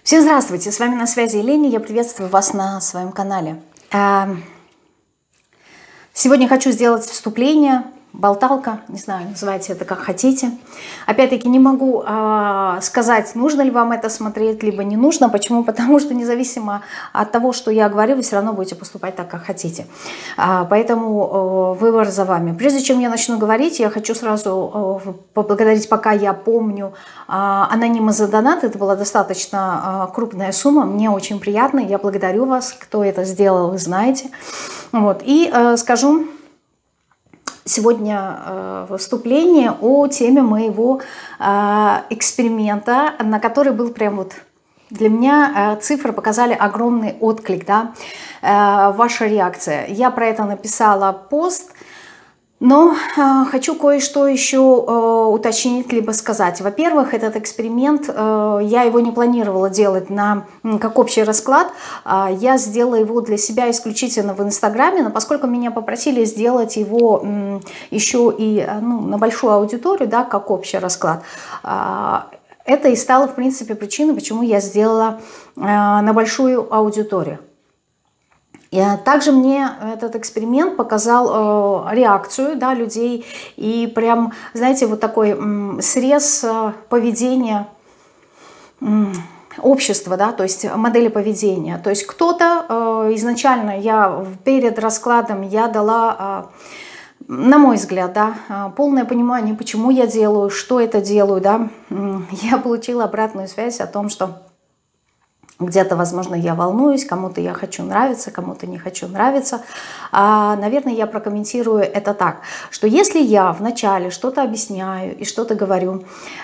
Всем здравствуйте, с вами на связи Елена, я приветствую вас на своем канале. Сегодня хочу сделать вступление, болталка, не знаю, называйте это как хотите. Опять-таки не могу сказать, нужно ли вам это смотреть, либо не нужно. Почему? Потому что независимо от того, что я говорю, вы все равно будете поступать так, как хотите. Поэтому выбор за вами. Прежде чем я начну говорить, я хочу сразу поблагодарить, пока я помню, анонима за донат. Это была достаточно крупная сумма, мне очень приятно, я благодарю вас, кто это сделал, вы знаете. Вот. И скажу сегодня выступление о теме моего эксперимента, на который был прям вот для меня цифры показали огромный отклик, да, ваша реакция. Я про это написала пост, но хочу кое-что еще уточнить, либо сказать. Во-первых, этот эксперимент, я его не планировала делать как общий расклад. Я сделала его для себя исключительно в Инстаграме, но поскольку меня попросили сделать его еще и на большую аудиторию, да, как общий расклад, это и стало, в принципе, причиной, почему я сделала на большую аудиторию. И также мне этот эксперимент показал реакцию, да, людей и прям, знаете, вот такой срез поведения общества, да, то есть модели поведения. То есть кто-то изначально, перед раскладом я дала, на мой взгляд, да, полное понимание, почему я делаю, что это делаю, да. Я получила обратную связь о том, что где-то, возможно, я волнуюсь, кому-то я хочу нравиться, кому-то не хочу нравиться. Наверное, я прокомментирую это так, что если я вначале что-то объясняю и что-то говорю,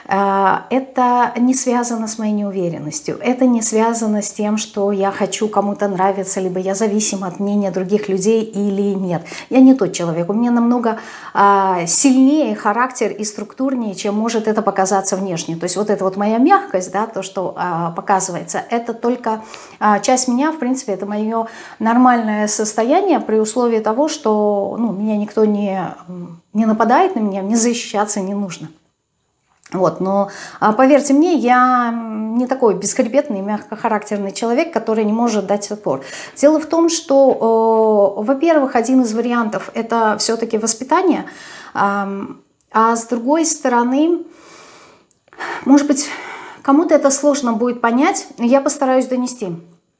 это не связано с моей неуверенностью, это не связано с тем, что я хочу кому-то нравиться, либо я зависима от мнения других людей или нет. Я не тот человек, у меня намного сильнее характер и структурнее, чем может это показаться внешне. То есть вот эта вот моя мягкость, да, то, что показывается, это только часть меня, в принципе, это мое нормальное состояние при условии того, что меня никто не нападает на меня, мне защищаться не нужно. Вот, но поверьте мне, я не такой бесхребетный, мягкохарактерный человек, который не может дать отпор. Дело в том, что, во-первых, один из вариантов это все-таки воспитание, а с другой стороны, может быть, кому-то это сложно будет понять, но я постараюсь донести.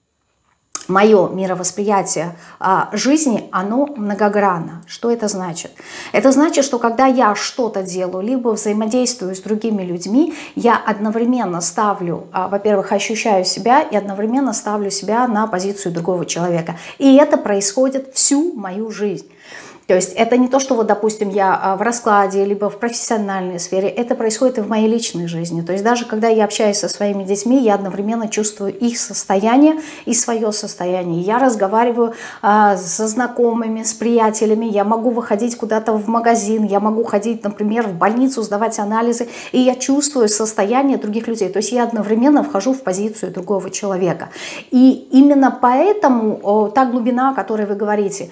Мое мировосприятие жизни, оно многогранно. Что это значит? Это значит, что когда я что-то делаю, либо взаимодействую с другими людьми, я одновременно ставлю, во-первых, ощущаю себя и одновременно ставлю себя на позицию другого человека. И это происходит всю мою жизнь. То есть это не то, что вот, допустим, я в раскладе, либо в профессиональной сфере, это происходит и в моей личной жизни. То есть даже когда я общаюсь со своими детьми, я одновременно чувствую их состояние и свое состояние. Я разговариваю со знакомыми, с приятелями, я могу выходить куда-то в магазин, я могу ходить, например, в больницу, сдавать анализы, и я чувствую состояние других людей. То есть я одновременно вхожу в позицию другого человека. И именно поэтому та глубина, о которой вы говорите,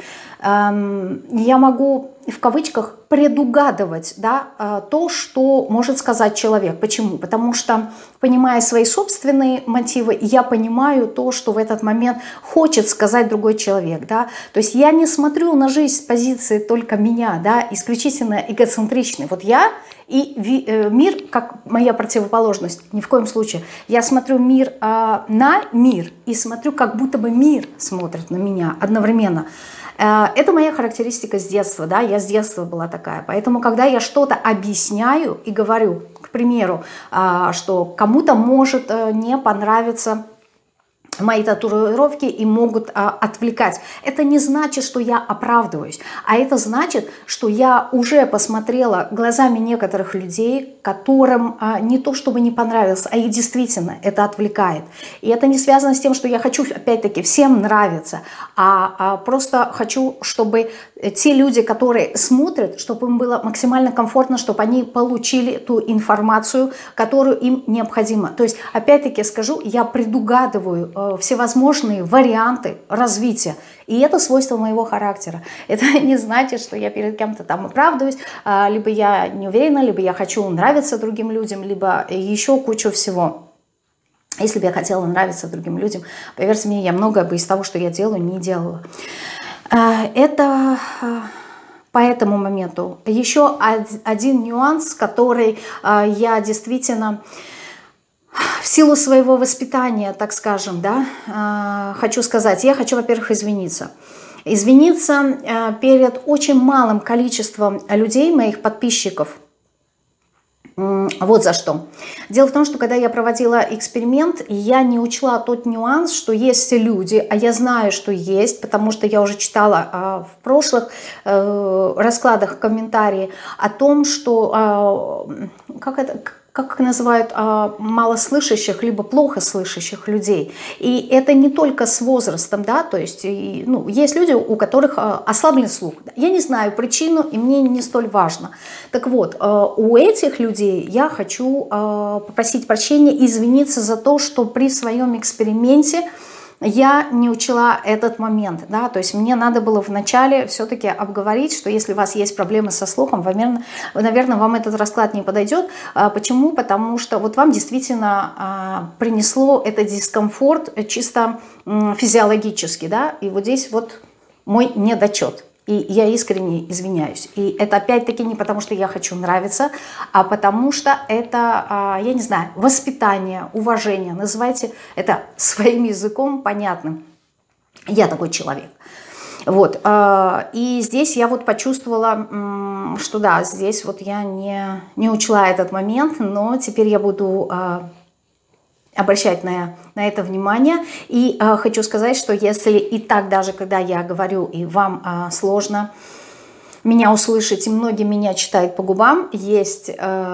я могу в кавычках предугадывать, да, то, что может сказать человек. Почему? Потому что, понимая свои собственные мотивы, я понимаю то, что в этот момент хочет сказать другой человек. Да? То есть я не смотрю на жизнь с позиции только меня, да, исключительно эгоцентричный. Вот я и мир как моя противоположность. Ни в коем случае. Я смотрю мир на мир и смотрю, как будто бы мир смотрит на меня одновременно. Это моя характеристика с детства, да, я с детства была такая. Поэтому, когда я что-то объясняю и говорю, к примеру, что кому-то может не понравиться мои татуировки и могут отвлекать. Это не значит, что я оправдываюсь, а это значит, что я уже посмотрела глазами некоторых людей, которым не то чтобы не понравилось, а их действительно это отвлекает. И это не связано с тем, что я хочу, опять-таки, всем нравиться, а просто хочу, чтобы те люди, которые смотрят, чтобы им было максимально комфортно, чтобы они получили ту информацию, которую им необходимо. То есть, опять-таки скажу, я предугадываю всевозможные варианты развития. И это свойство моего характера. Это не значит, что я перед кем-то там оправдываюсь, либо я не уверена, либо я хочу нравиться другим людям, либо еще кучу всего. Если бы я хотела нравиться другим людям, поверьте мне, я многое бы из того, что я делаю, не делала. Это по этому моменту. Еще один нюанс, который я действительно в силу своего воспитания, так скажем, да, хочу сказать. Я хочу, во-первых, извиниться. Извиниться перед очень малым количеством людей, моих подписчиков. Вот за что. Дело в том, что когда я проводила эксперимент, я не учла тот нюанс, что есть люди, а я знаю, что есть, потому что я уже читала в прошлых раскладах комментарии о том, что как называют малослышащих, либо плохо слышащих людей. И это не только с возрастом, да, то есть есть люди, у которых ослаблен слух. Я не знаю причину, и мне не столь важно. Так вот, у этих людей я хочу попросить прощения, извиниться за то, что при своем эксперименте я не учла этот момент, да, то есть мне надо было вначале все-таки обговорить, что если у вас есть проблемы со слухом, наверное, вам этот расклад не подойдет. Почему? Потому что вот вам действительно принесло это дискомфорт чисто физиологически, да, и вот здесь вот мой недочет. И я искренне извиняюсь. И это опять-таки не потому, что я хочу нравиться, а потому что это, я не знаю, воспитание, уважение. Называйте это своим языком понятным. Я такой человек. Вот. И здесь я вот почувствовала, что да, здесь вот я не учла этот момент, но теперь я буду обращать на это внимание. И хочу сказать, что если и так, даже когда я говорю, и вам сложно меня услышать, и многие меня читают по губам, есть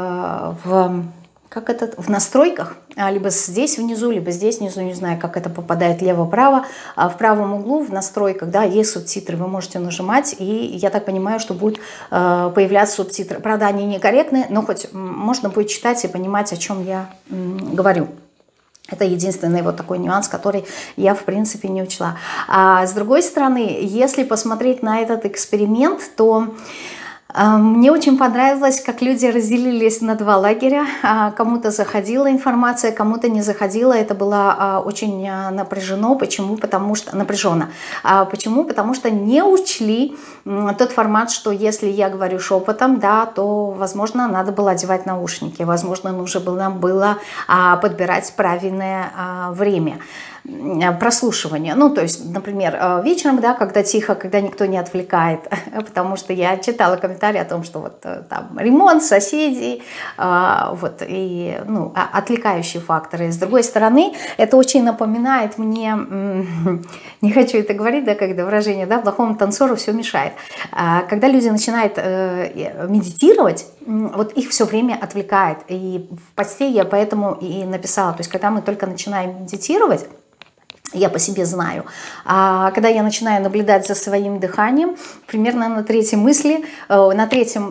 в настройках, либо здесь внизу, либо здесь внизу, не знаю, как это попадает лево-право, в правом углу в настройках, да, есть субтитры, вы можете нажимать, и я так понимаю, что будут появляться субтитры. Правда, они некорректные, но хоть можно будет читать и понимать, о чем я говорю. Это единственный вот такой нюанс, который я, в принципе, не учла. А с другой стороны, если посмотреть на этот эксперимент, то мне очень понравилось, как люди разделились на два лагеря. Кому-то заходила информация, кому-то не заходила. Это было очень напряжено. Почему? Потому что напряженно. Почему? Потому что не учли тот формат, что если я говорю шепотом, да, то, возможно, надо было одевать наушники. Возможно, нужно было подбирать правильное время прослушивания. Ну, то есть, например, вечером, да, когда тихо, когда никто не отвлекает, потому что я читала комментарии о том, что вот там ремонт, соседей, вот, и, отвлекающие факторы. С другой стороны, это очень напоминает мне, не хочу это говорить, да, когда выражение, да, плохому танцору все мешает. Когда люди начинают медитировать, вот их все время отвлекает. И в посте я поэтому и написала, то есть, когда мы только начинаем медитировать, я по себе знаю. Когда я начинаю наблюдать за своим дыханием, примерно на третьем мысли, на третьем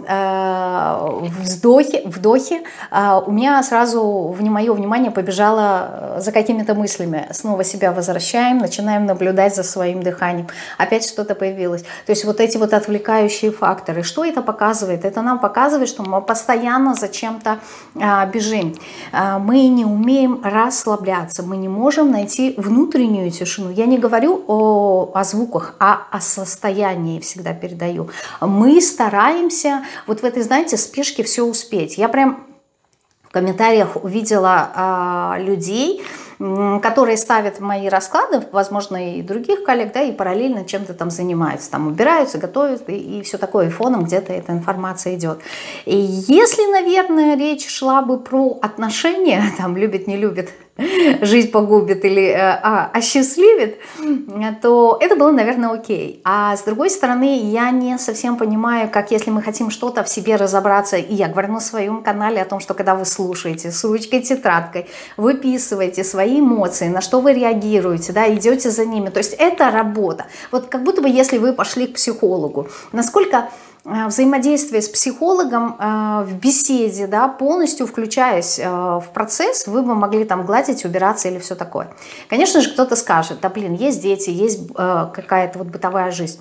вдохе, у меня сразу мое внимание побежало за какими-то мыслями. Снова себя возвращаем, начинаем наблюдать за своим дыханием. Опять что-то появилось. То есть вот эти вот отвлекающие факторы. Что это показывает? Это нам показывает, что мы постоянно за чем-то бежим. Мы не умеем расслабляться. Мы не можем найти внутреннюю тишину. Я не говорю о звуках, а о состоянии всегда передаю. Мы стараемся вот в этой, знаете, спешке все успеть. Я прям в комментариях увидела людей, которые ставят мои расклады, возможно, и других коллег, да, и параллельно чем-то там занимаются, там убираются, готовят, и все такое, и фоном где-то эта информация идет. И если, наверное, речь шла бы про отношения, там, любит, не любит, жизнь погубит или осчастливит, то это было, наверное, окей. А с другой стороны, я не совсем понимаю, как если мы хотим что-то в себе разобраться, и я говорю на своем канале о том, что когда вы слушаете с ручкой, тетрадкой, выписываете свои эмоции, на что вы реагируете, да, идете за ними, то есть это работа. Вот как будто бы если вы пошли к психологу, насколько взаимодействие с психологом в беседе, да, полностью включаясь в процесс, вы бы могли там гладить, убираться или все такое. Конечно же, кто-то скажет, да блин, есть дети, есть какая-то вот бытовая жизнь.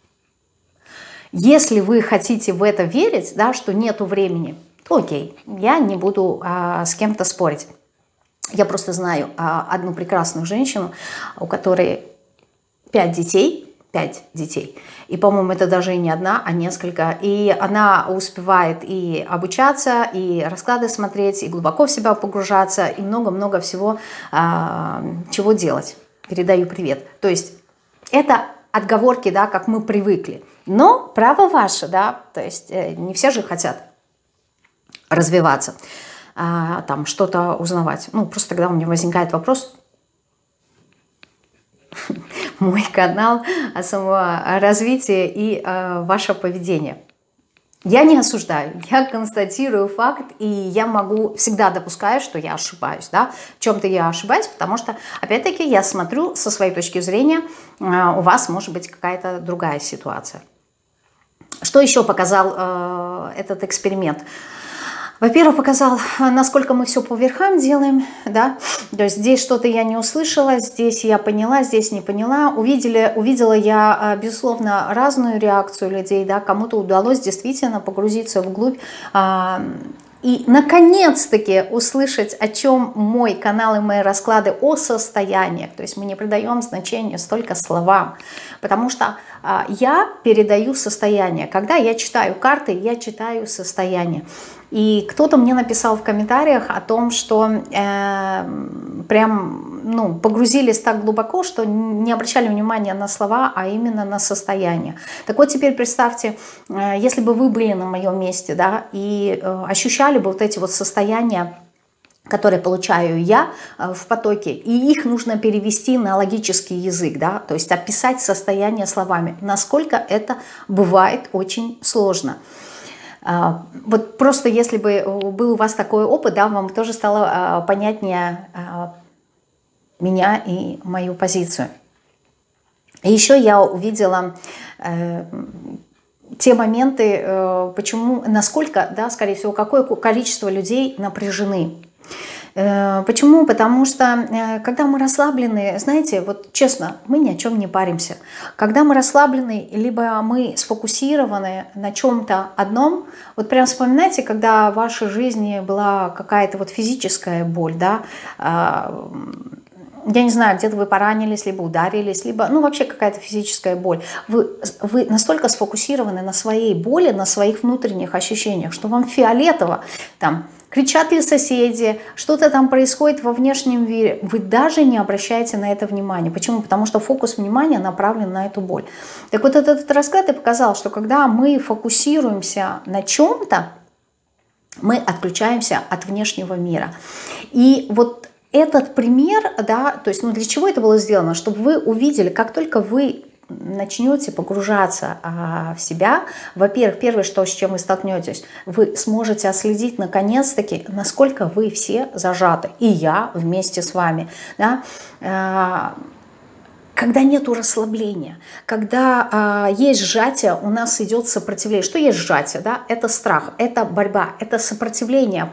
Если вы хотите в это верить, да, что нету времени, то окей, я не буду с кем-то спорить. Я просто знаю одну прекрасную женщину, у которой 5 детей. 5 детей. И, по-моему, это даже и не одна, а несколько. И она успевает и обучаться, и расклады смотреть, и глубоко в себя погружаться, и много-много всего, чего делать. Передаю привет. То есть это отговорки, да, как мы привыкли. Но право ваше, да, то есть не все же хотят развиваться, там что-то узнавать. Ну, просто тогда у меня возникает вопрос, мой канал, саморазвитие и ваше поведение. Я не осуждаю, я констатирую факт, и я всегда допускаю, что я ошибаюсь, да, в чем-то я ошибаюсь, потому что, опять-таки, я смотрю со своей точки зрения, у вас может быть какая-то другая ситуация. Что еще показал этот эксперимент? Во-первых, показал, насколько мы все по верхам делаем, да, то есть здесь что-то я не услышала, здесь я поняла, здесь не поняла. Увидела я, безусловно, разную реакцию людей, да, кому-то удалось действительно погрузиться вглубь и, наконец-таки, услышать, о чем мой канал и мои расклады, о состояниях. То есть мы не придаем значения столько словам, потому что я передаю состояние. Когда я читаю карты, я читаю состояние. И кто-то мне написал в комментариях о том, что прям погрузились так глубоко, что не обращали внимания на слова, а именно на состояние. Так вот теперь представьте, если бы вы были на моем месте, да, и ощущали бы вот эти вот состояния, которые получаю я в потоке, и их нужно перевести на логический язык, да, то есть описать состояние словами, насколько это бывает очень сложно. Вот просто если бы был у вас такой опыт, да, вам тоже стало понятнее меня и мою позицию. И еще я увидела те моменты, насколько, да, скорее всего, какое количество людей напряжены. Почему? Потому что когда мы расслаблены, знаете, вот честно, мы ни о чем не паримся. Когда мы расслаблены, либо мы сфокусированы на чем-то одном, вот прям вспоминайте, когда в вашей жизни была какая-то вот физическая боль, да, я не знаю, где-то вы поранились, либо ударились, либо, вообще какая-то физическая боль. Вы настолько сфокусированы на своей боли, на своих внутренних ощущениях, что вам фиолетово, там, кричат ли соседи, что-то там происходит во внешнем мире, вы даже не обращаете на это внимания. Почему? Потому что фокус внимания направлен на эту боль. Так вот этот расклад и показал, что когда мы фокусируемся на чем-то, мы отключаемся от внешнего мира. И вот этот пример, да, то есть, для чего это было сделано? Чтобы вы увидели, как только вы начнете погружаться в себя, во-первых, первое, с чем вы столкнетесь, вы сможете отследить наконец-таки, насколько вы все зажаты, и я вместе с вами, да, когда нету расслабления, когда есть сжатие, у нас идет сопротивление. Что есть сжатие? Да? Это страх, это борьба, это сопротивление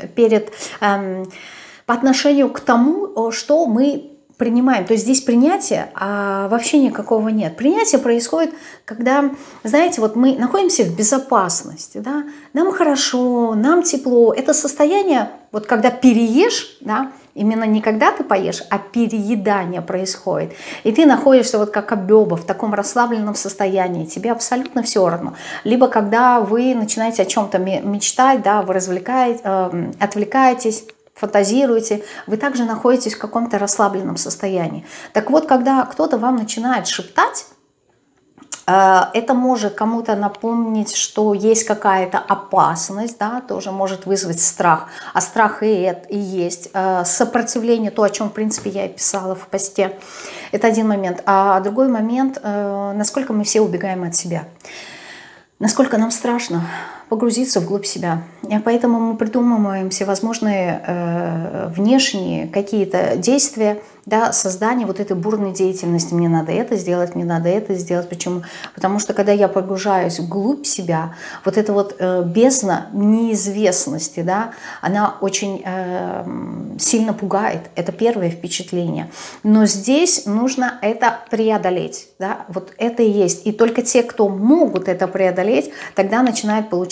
по отношению к тому, что мы принимаем. То есть здесь принятия вообще никакого нет. Принятие происходит, когда, знаете, вот мы находимся в безопасности, да? Нам хорошо, нам тепло. Это состояние, вот когда переешь, да, именно не когда ты поешь, а переедание происходит. И ты находишься вот как амеба в таком расслабленном состоянии. Тебе абсолютно все равно. Либо когда вы начинаете о чем-то мечтать, да, вы отвлекаетесь, фантазируете, вы также находитесь в каком-то расслабленном состоянии. Так вот, когда кто-то вам начинает шептать, это может кому-то напомнить, что есть какая-то опасность, да, тоже может вызвать страх. А страх и есть сопротивление, то, о чем, в принципе, я и писала в посте. Это один момент. А другой момент, насколько мы все убегаем от себя. Насколько нам страшно погрузиться вглубь себя. И поэтому мы придумываем всевозможные внешние какие-то действия, да, создание вот этой бурной деятельности. Мне надо это сделать, мне надо это сделать. Почему? Потому что когда я погружаюсь вглубь себя, вот эта вот бездна неизвестности, да, она очень сильно пугает. Это первое впечатление. Но здесь нужно это преодолеть. Да? Вот это и есть. И только те, кто могут это преодолеть, тогда начинают получать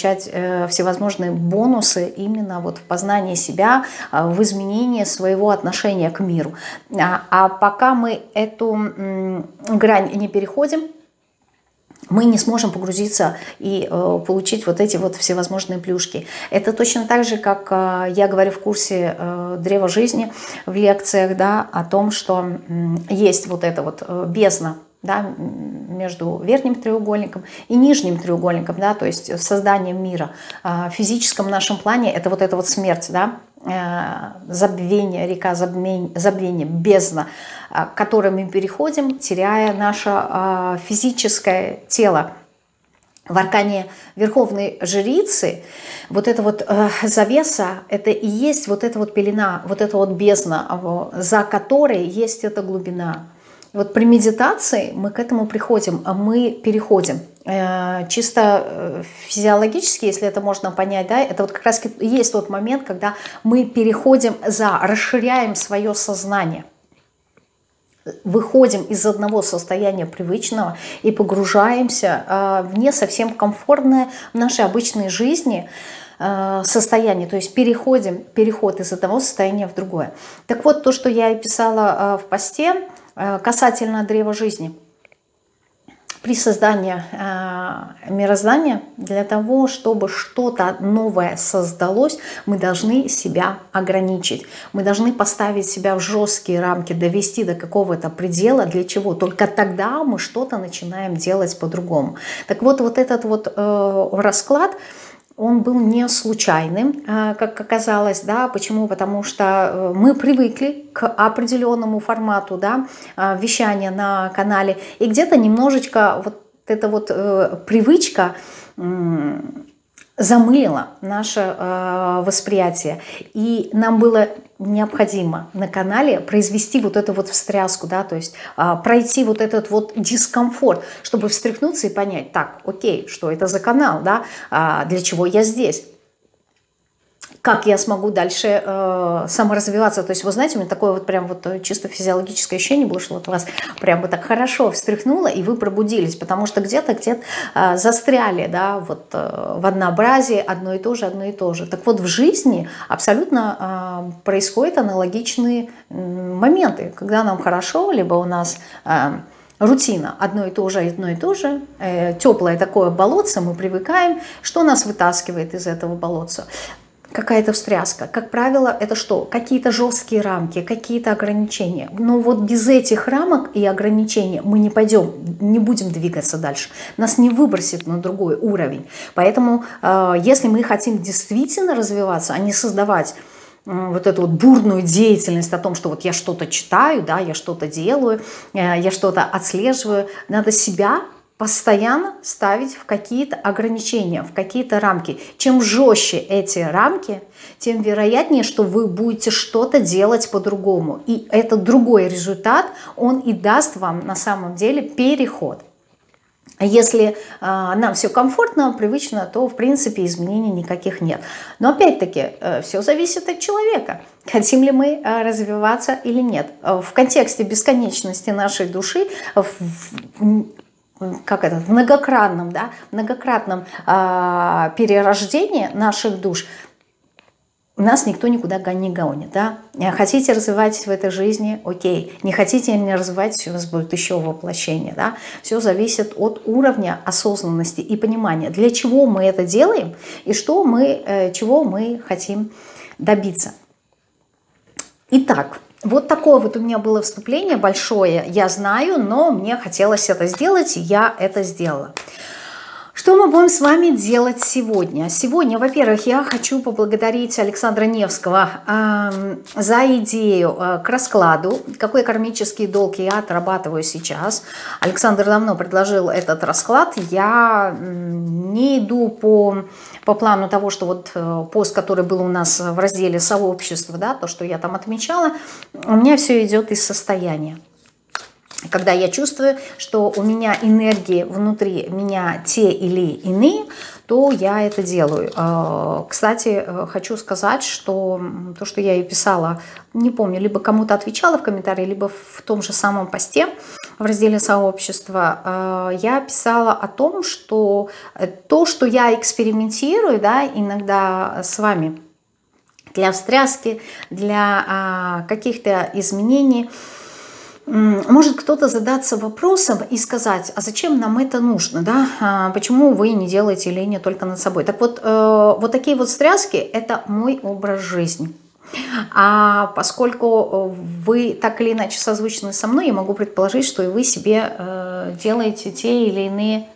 получать всевозможные бонусы именно вот в познании себя, в изменении своего отношения к миру. А пока мы эту грань не переходим, мы не сможем погрузиться и получить вот эти вот всевозможные плюшки. Это точно так же, как я говорю в курсе «Древо жизни» в лекциях, да, о том, что есть вот эта вот бездна, да, между верхним треугольником и нижним треугольником, да, то есть созданием мира. В физическом нашем плане это вот смерть, да, забвение, река забвения, бездна, к которой мы переходим, теряя наше физическое тело. В аркане Верховной Жрицы вот эта вот завеса, это и есть вот эта вот пелена, вот эта вот бездна, за которой есть эта глубина. Вот при медитации мы к этому приходим, а мы переходим. Чисто физиологически, если это можно понять, да, это вот как раз и есть тот момент, когда мы переходим расширяем свое сознание. Выходим из одного состояния привычного и погружаемся в не совсем комфортное в нашей обычной жизни состояние, то есть переход из одного состояния в другое. Так вот, то, что я и писала в посте касательно древа жизни. При создании мироздания, для того, чтобы что-то новое создалось, мы должны себя ограничить. Мы должны поставить себя в жесткие рамки, довести до какого-то предела. Для чего? Только тогда мы что-то начинаем делать по-другому. Так вот, вот этот вот расклад, он был не случайным, как оказалось, да, почему? Потому что мы привыкли к определенному формату, да, вещания на канале, и где-то немножечко вот эта вот привычка замылила наше восприятие, и нам было необходимо на канале произвести вот эту вот встряску, да, то есть пройти вот этот вот дискомфорт, чтобы встряхнуться и понять, так, окей, что это за канал, да, для чего я здесь. Как я смогу дальше саморазвиваться. То есть, вы знаете, у меня такое вот прям вот чисто физиологическое ощущение было, что вот вас прям вот так хорошо встряхнуло, и вы пробудились, потому что где-то застряли, да, вот в однообразии одно и то же. Так вот, в жизни абсолютно происходят аналогичные моменты, когда нам хорошо, либо у нас рутина, одно и то же, теплое такое болотце, мы привыкаем. Что нас вытаскивает из этого болотца? Какая-то встряска. Как правило, это что? Какие-то жесткие рамки, какие-то ограничения. Но вот без этих рамок и ограничений мы не пойдем, не будем двигаться дальше. Нас не выбросит на другой уровень. Поэтому, если мы хотим действительно развиваться, а не создавать вот эту вот бурную деятельность о том, что вот я что-то читаю, да, я что-то делаю, я что-то отслеживаю, надо себя постоянно ставить в какие-то ограничения, в какие-то рамки. Чем жестче эти рамки, тем вероятнее, что вы будете что-то делать по-другому. И этот другой результат, он и даст вам на самом деле переход. Если нам все комфортно, привычно, то в принципе изменений никаких нет. Но опять-таки все зависит от человека. Хотим ли мы развиваться или нет. В контексте бесконечности нашей души, в многократном перерождении наших душ нас никто никуда не гонит. Да? Хотите развивать в этой жизни, окей. Не хотите, не развивать, у вас будет еще воплощение. Да? Все зависит от уровня осознанности и понимания, для чего мы это делаем и чего мы хотим добиться. Итак, вот такое вот у меня было вступление большое, я знаю, но мне хотелось это сделать, и я это сделала. Что мы будем с вами делать сегодня? Сегодня, во-первых, я хочу поблагодарить Александра Невского за идею к раскладу, какой кармический долг я отрабатываю сейчас. Александр давно предложил этот расклад. Я не иду по плану того, что вот пост, который был у нас в разделе «Сообщество», да, то, что я там отмечала, у меня все идет из состояния. Когда я чувствую, что у меня энергии внутри меня те или иные, то я это делаю. Кстати, хочу сказать, что то, что я и писала, не помню, либо кому-то отвечала в комментарии, либо в том же самом посте, в разделе сообщества, я писала о том, что то, что я экспериментирую, да, иногда с вами для встряски, для каких-то изменений, может кто-то задаться вопросом и сказать, а зачем нам это нужно, да? Почему вы не делаете линию только над собой? Так вот, вот такие вот встряски – это мой образ жизни. А поскольку вы так или иначе созвучны со мной, я могу предположить, что и вы себе делаете те или иные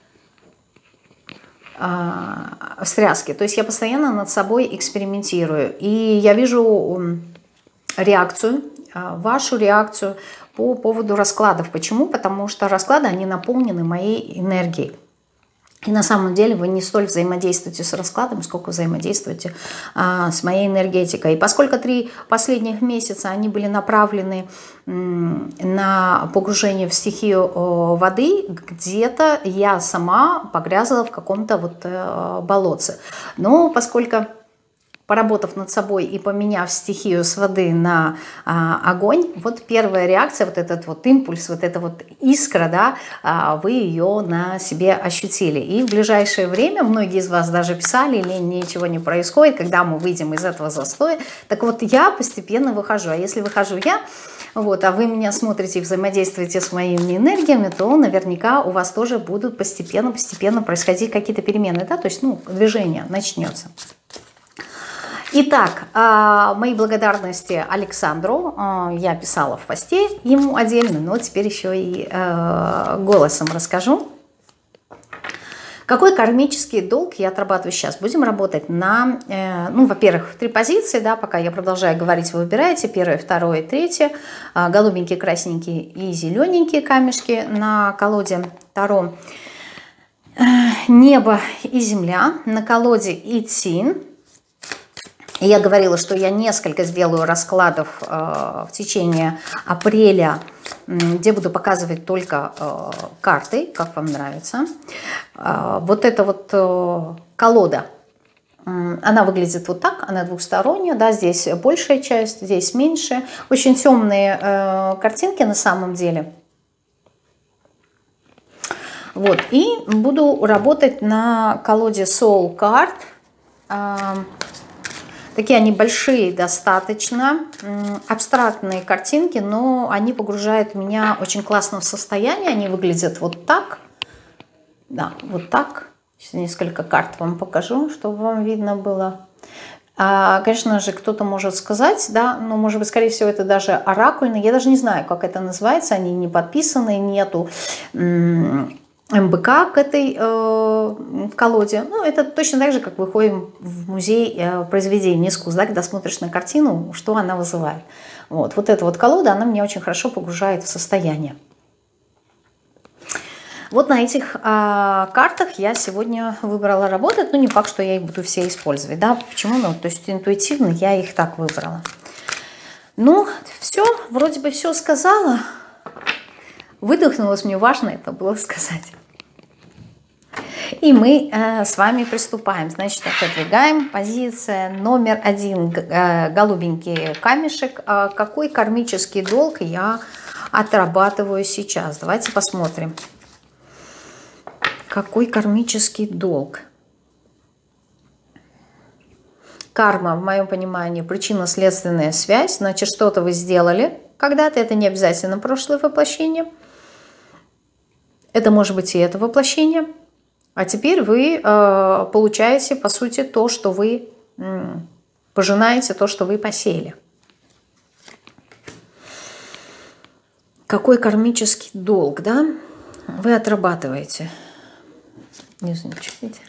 встряски. То есть я постоянно над собой экспериментирую. И я вижу реакцию, вашу реакцию по поводу раскладов. Почему? Потому что расклады, они наполнены моей энергией. И на самом деле вы не столь взаимодействуете с раскладом, сколько взаимодействуете с моей энергетикой. И поскольку 3 последних месяца они были направлены на погружение в стихию воды, где-то я сама погрязла в каком-то вот болотце. Но поскольку, поработав над собой и поменяв стихию с воды на огонь, вот первая реакция, вот этот вот импульс, вот эта вот искра, да, вы ее на себе ощутили. И в ближайшее время, многие из вас даже писали, или ничего не происходит, когда мы выйдем из этого застоя. Так вот, я постепенно выхожу. А если выхожу я, вот, а вы меня смотрите и взаимодействуете с моими энергиями, то наверняка у вас тоже будут постепенно происходить какие-то перемены, да, то есть, ну, движение начнется. Итак, мои благодарности Александру я писала в посте ему отдельно, но теперь еще и голосом расскажу. Какой кармический долг я отрабатываю сейчас? Будем работать на, ну, во-первых, 3 позиции, да, пока я продолжаю говорить, вы выбираете 1, 2, 3, голубенькие, красненькие и зелененькие камешки на колоде Таро. Небо и земля, на колоде Итин. Я говорила, что я несколько сделаю раскладов в течение апреля, где буду показывать только карты, как вам нравится. Вот эта вот колода, она выглядит вот так, она двухсторонняя, да, здесь большая часть, здесь меньше. Очень темные картинки на самом деле. Вот, и буду работать на колоде Soul Card. Такие они большие достаточно, абстрактные картинки, но они погружают меня очень классно в состояние. Они выглядят вот так. Да, вот так. Сейчас несколько карт вам покажу, чтобы вам видно было. Конечно же, кто-то может сказать, да, но, может быть, скорее всего, это даже оракульный. Я даже не знаю, как это называется. Они не подписаны, нету МБК к этой колоде. Ну, это точно так же, как выходим в музей произведений искусств, да, когда смотришь на картину, что она вызывает. Вот эта вот колода, она меня очень хорошо погружает в состояние. Вот на этих картах я сегодня выбрала работать. Ну, не факт, что я их буду все использовать. Да? Почему? Ну, то есть интуитивно я их так выбрала. Ну, все, вроде бы все сказала. Выдохнулось, мне важно это было сказать. И мы с вами приступаем. Значит, отодвигаем. Позиция номер 1. Голубенький камешек. Какой кармический долг я отрабатываю сейчас? Давайте посмотрим. Какой кармический долг? Карма, в моем понимании, причинно-следственная связь. Значит, что-то вы сделали когда-то. Это не обязательно прошлое воплощение. Это может быть и это воплощение. А теперь вы получаете, по сути, то, что вы пожинаете, то, что вы посеяли. Какой кармический долг, да? Вы отрабатываете. Не знаю, видите?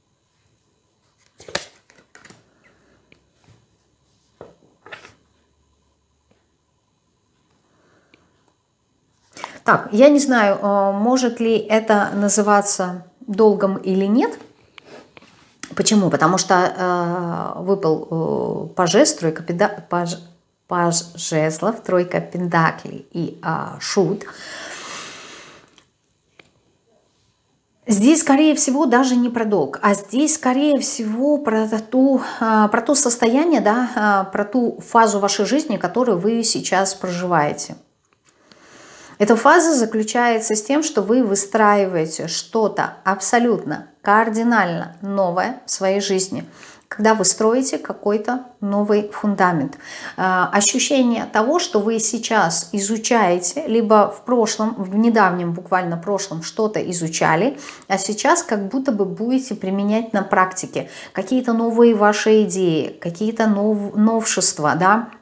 Так, я не знаю, может ли это называться долгом или нет. Почему? Потому что выпал пажес, паж жезлов, тройка пентаклей и шут. Здесь, скорее всего, даже не про долг, а здесь, скорее всего, про то состояние, да, про ту фазу вашей жизни, которую вы сейчас проживаете. Эта фаза заключается с тем, что вы выстраиваете что-то абсолютно кардинально новое в своей жизни, когда вы строите какой-то новый фундамент. Ощущение того, что вы сейчас изучаете, либо в прошлом, в недавнем буквально прошлом что-то изучали, а сейчас как будто бы будете применять на практике какие-то новые ваши идеи, какие-то новшества, да.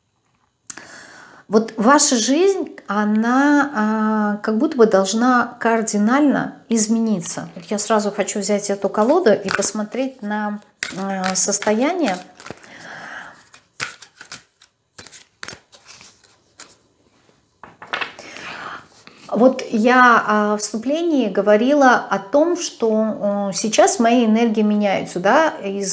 Вот ваша жизнь, она как будто бы должна кардинально измениться. Вот я сразу хочу взять эту колоду и посмотреть на состояние. Вот я в вступлении говорила о том, что сейчас мои энергии меняются, да,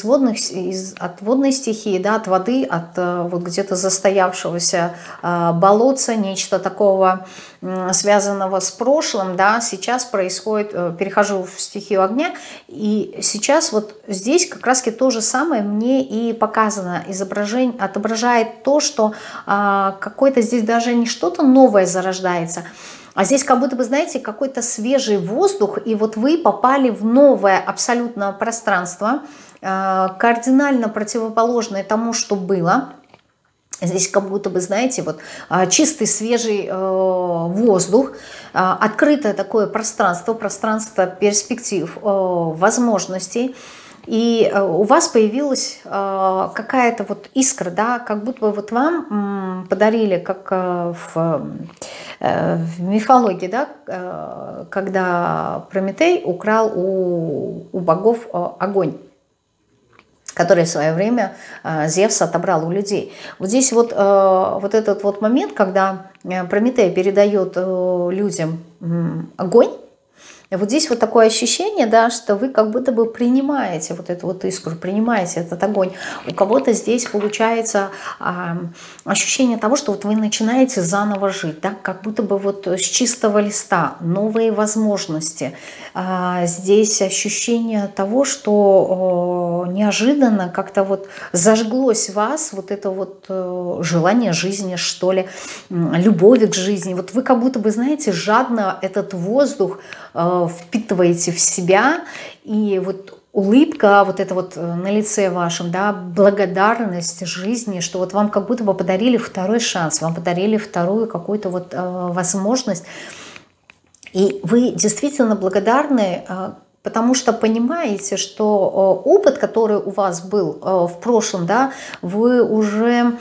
от водной стихии, да, от воды, от вот где-то застоявшегося болотца, нечто такого связанного с прошлым, да, сейчас происходит, перехожу в стихию огня, и сейчас вот здесь как раз-таки то же самое мне и показано, изображение отображает то, что какое-то здесь даже не что-то новое зарождается, а здесь как будто бы, знаете, какой-то свежий воздух, и вот вы попали в новое абсолютно пространство, кардинально противоположное тому, что было. Здесь как будто бы, знаете, вот чистый, свежий воздух, открытое такое пространство, пространство перспектив, возможностей. И у вас появилась какая-то вот искра, да, как будто бы вот вам подарили, как в мифологии, да, когда Прометей украл у богов огонь, который в свое время Зевс отобрал у людей. Вот здесь вот, вот этот вот момент, когда Прометей передает людям огонь, вот здесь вот такое ощущение, да, что вы как будто бы принимаете вот эту вот искру, принимаете этот огонь. У кого-то здесь получается ощущение того, что вот вы начинаете заново жить, да, как будто бы вот с чистого листа, новые возможности. Здесь ощущение того, что неожиданно как-то вот зажглось в вас вот это вот желание жизни, что ли, любовь к жизни. Вот вы как будто бы, знаете, жадно этот воздух впитываете в себя, и вот улыбка вот это вот на лице вашем, да, благодарность жизни, что вот вам как будто бы подарили второй шанс, вам подарили вторую какую-то вот возможность, и вы действительно благодарны, потому что понимаете, что опыт, который у вас был в прошлом, да, вы уже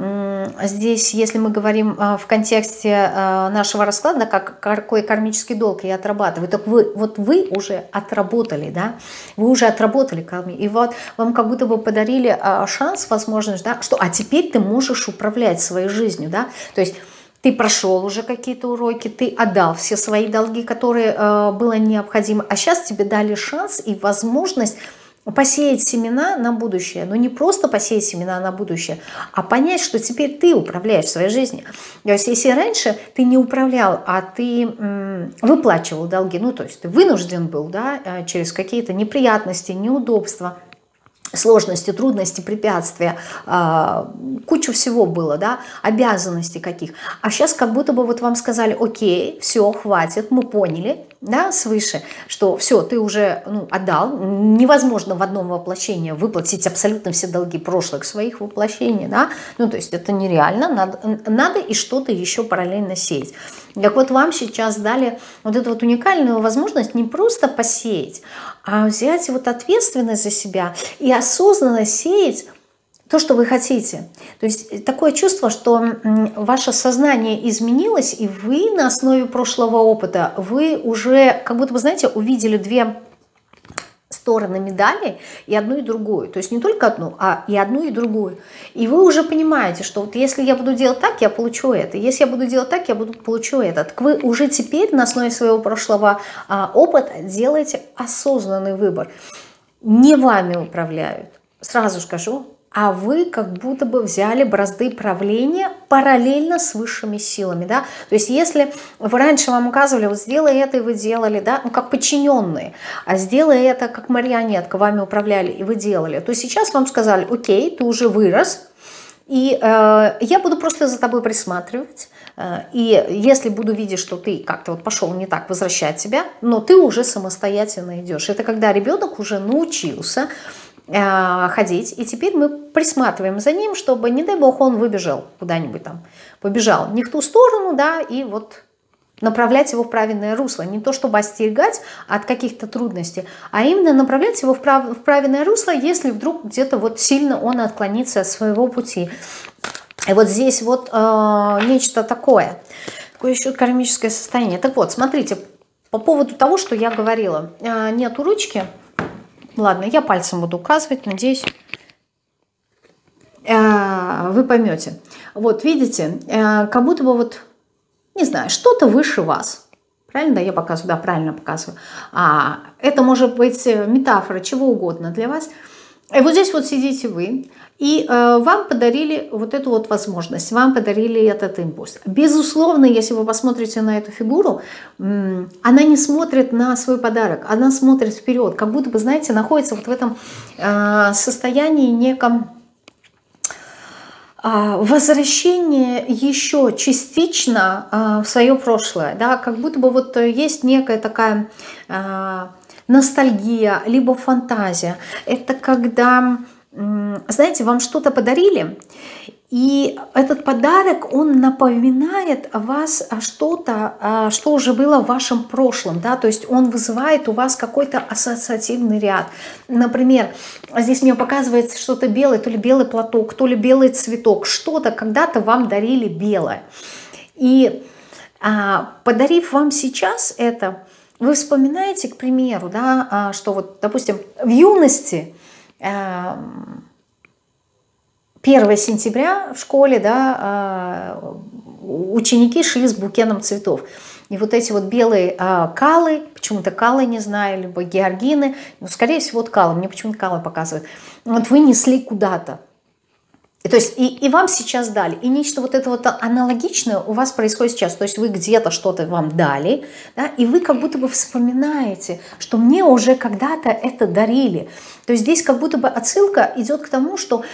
здесь, если мы говорим в контексте нашего расклада, как какой кармический долг я отрабатываю, так вы уже отработали, да, вы уже отработали карму, и вот вам как будто бы подарили шанс, возможность, да, что, а теперь ты можешь управлять своей жизнью, да, то есть ты прошел уже какие-то уроки, ты отдал все свои долги, которые было необходимо, а сейчас тебе дали шанс и возможность посеять семена на будущее. Но не просто посеять семена на будущее, а понять, что теперь ты управляешь своей жизнью. То есть если раньше ты не управлял, а ты выплачивал долги, ну то есть ты вынужден был, да, через какие-то неприятности, неудобства, сложности, трудности, препятствия, кучу всего было, да, обязанностей каких. А сейчас как будто бы вот вам сказали: окей, все, хватит, мы поняли, да, свыше, что все, ты уже отдал, невозможно в одном воплощении выплатить абсолютно все долги прошлых своих воплощений, да, ну то есть это нереально, надо и что-то еще параллельно сеять. Так вот вам сейчас дали вот эту вот уникальную возможность не просто посеять, а взять вот ответственность за себя и осознанно сеять то, что вы хотите. То есть такое чувство, что ваше сознание изменилось, и вы на основе прошлого опыта, вы уже, как будто бы, знаете, увидели две стороны медали, и одну, и другую. То есть не только одну, а и одну, и другую. И вы уже понимаете, что вот если я буду делать так, я получу это. Если я буду делать так, я получу это. Так вы уже теперь на основе своего прошлого опыта делаете осознанный выбор. Не вами управляют, сразу скажу, а вы как будто бы взяли бразды правления параллельно с высшими силами, да, то есть если вы раньше вам указывали, вот сделай это, и вы делали, да, ну как подчиненные, а сделай это как марионетка, вами управляли, и вы делали, то сейчас вам сказали: окей, ты уже вырос, И я буду просто за тобой присматривать. И если буду видеть, что ты как-то вот пошел не так, возвращать тебя, но ты уже самостоятельно идешь. Это когда ребенок уже научился ходить, и теперь мы присматриваем за ним, чтобы, не дай бог, он выбежал куда-нибудь там, побежал не в ту сторону, да, и вот направлять его в правильное русло. Не то, чтобы остерегать от каких-то трудностей, а именно направлять его в правильное русло, если вдруг где-то вот сильно он отклонится от своего пути. И вот здесь вот нечто такое еще кармическое состояние. Так вот, смотрите, по поводу того, что я говорила, нету ручки. Ладно, я пальцем буду указывать, надеюсь, вы поймете. Вот, видите, как будто бы вот, не знаю, что-то выше вас. Правильно? Да, я показываю, да, правильно показываю. Это может быть метафора чего угодно для вас. И вот здесь вот сидите вы, и вам подарили вот эту вот возможность, вам подарили этот импульс. Безусловно, если вы посмотрите на эту фигуру, она не смотрит на свой подарок, она смотрит вперед, как будто бы, знаете, находится вот в этом состоянии неком возвращение еще частично в свое прошлое, да, как будто бы вот есть некая такая ностальгия, либо фантазия. Это когда, знаете, вам что-то подарили, и этот подарок, он напоминает о вас что-то, что уже было в вашем прошлом, да, то есть он вызывает у вас какой-то ассоциативный ряд. Например, здесь мне показывается что-то белое, то ли белый платок, то ли белый цветок, что-то когда-то вам дарили белое. И подарив вам сейчас это, вы вспоминаете, к примеру, да, что вот, допустим, в юности 1 сентября в школе, да, ученики шли с букетом цветов. И вот эти вот белые калы, почему-то калы, не знаю, либо георгины, ну, скорее всего, вот калы, мне почему-то калы показывают. Вот вы несли куда-то. То есть и вам сейчас дали, и нечто вот это вот аналогичное у вас происходит сейчас. То есть вы где-то что-то вам дали, да, и вы как будто бы вспоминаете, что мне уже когда-то это дарили. То есть здесь как будто бы отсылка идет к тому, что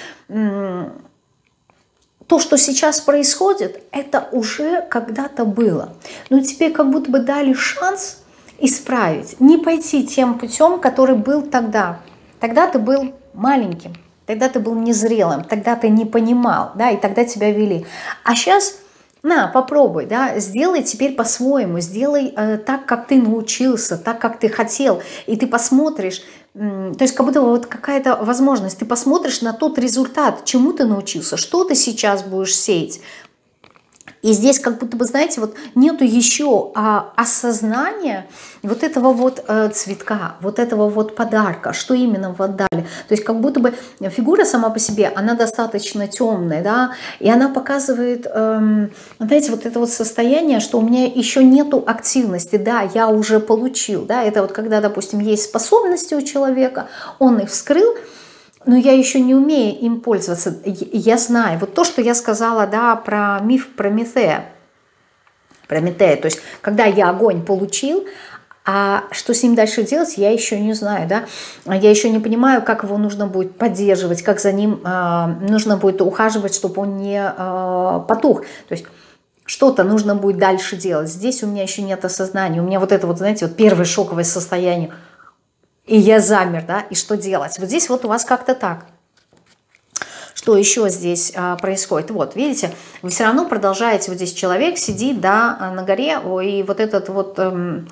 то, что сейчас происходит, это уже когда-то было. Но тебе как будто бы дали шанс исправить, не пойти тем путем, который был тогда. Тогда ты был маленьким. Тогда ты был незрелым, тогда ты не понимал, да, и тогда тебя вели. А сейчас, на, попробуй, да, сделай теперь по-своему, сделай так, как ты научился, так, как ты хотел, и ты посмотришь, то есть как будто вот какая-то возможность, ты посмотришь на тот результат, чему ты научился, что ты сейчас будешь сеять. И здесь как будто бы, знаете, вот нету еще осознания вот этого вот цветка, вот этого вот подарка, что именно вы отдали. То есть как будто бы фигура сама по себе, она достаточно темная, да, и она показывает, знаете, вот это вот состояние, что у меня еще нету активности, да, я уже получил, да, это вот когда, допустим, есть способности у человека, он их вскрыл, но я еще не умею им пользоваться. Я знаю. Вот то, что я сказала, да, про миф Прометея. Прометея. То есть, когда я огонь получил, а что с ним дальше делать, я еще не знаю, да. Я еще не понимаю, как его нужно будет поддерживать, как за ним нужно будет ухаживать, чтобы он не потух. То есть, что-то нужно будет дальше делать. Здесь у меня еще нет осознания. У меня вот это вот, знаете, вот первое шоковое состояние. И я замер, да, и что делать? Вот здесь вот у вас как-то так. Что еще здесь происходит? Вот, видите, вы все равно продолжаете, вот здесь человек сидит, да, на горе, и вот этот вот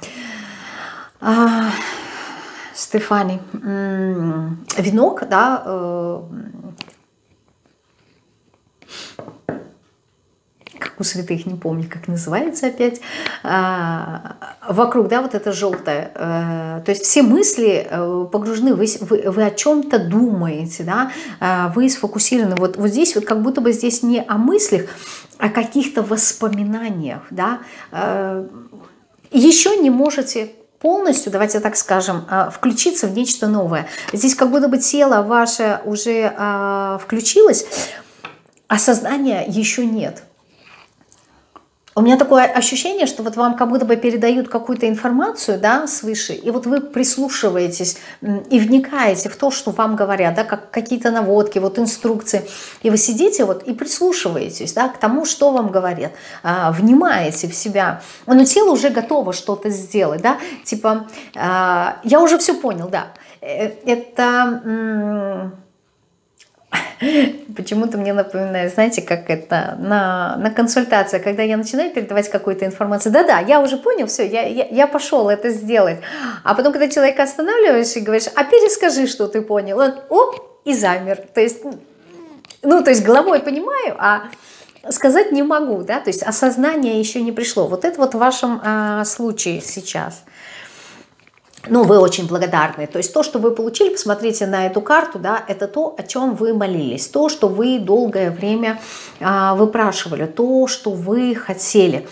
Стефани, венок, да, как у святых, не помню, как называется опять, вокруг, да, вот это желтое, то есть все мысли погружены, вы о чем-то думаете, да, вы сфокусированы, вот здесь вот как будто бы здесь не о мыслях, а о каких-то воспоминаниях, да, еще не можете полностью, давайте так скажем, включиться в нечто новое. Здесь как будто бы тело ваше уже включилось, а сознания еще нет. У меня такое ощущение, что вот вам как будто бы передают какую-то информацию, да, свыше, и вот вы прислушиваетесь и вникаете в то, что вам говорят, да, как какие-то наводки, вот инструкции, и вы сидите вот и прислушиваетесь, да, к тому, что вам говорят, внимаете в себя, но тело уже готово что-то сделать, да, типа, я уже все понял, да, это... Почему-то мне напоминает, знаете, как это на консультациях, когда я начинаю передавать какую-то информацию, да-да, я уже понял, все, я пошел это сделать. А потом, когда человека останавливаешь и говоришь, а перескажи, что ты понял, он оп, и замер. То есть, ну, то есть головой понимаю, а сказать не могу, да, то есть осознание еще не пришло. Вот это вот в вашем случае сейчас. Ну, вы очень благодарны. То есть то, что вы получили, посмотрите на эту карту, да, это то, о чем вы молились, то, что вы долгое время выпрашивали, то, что вы хотели.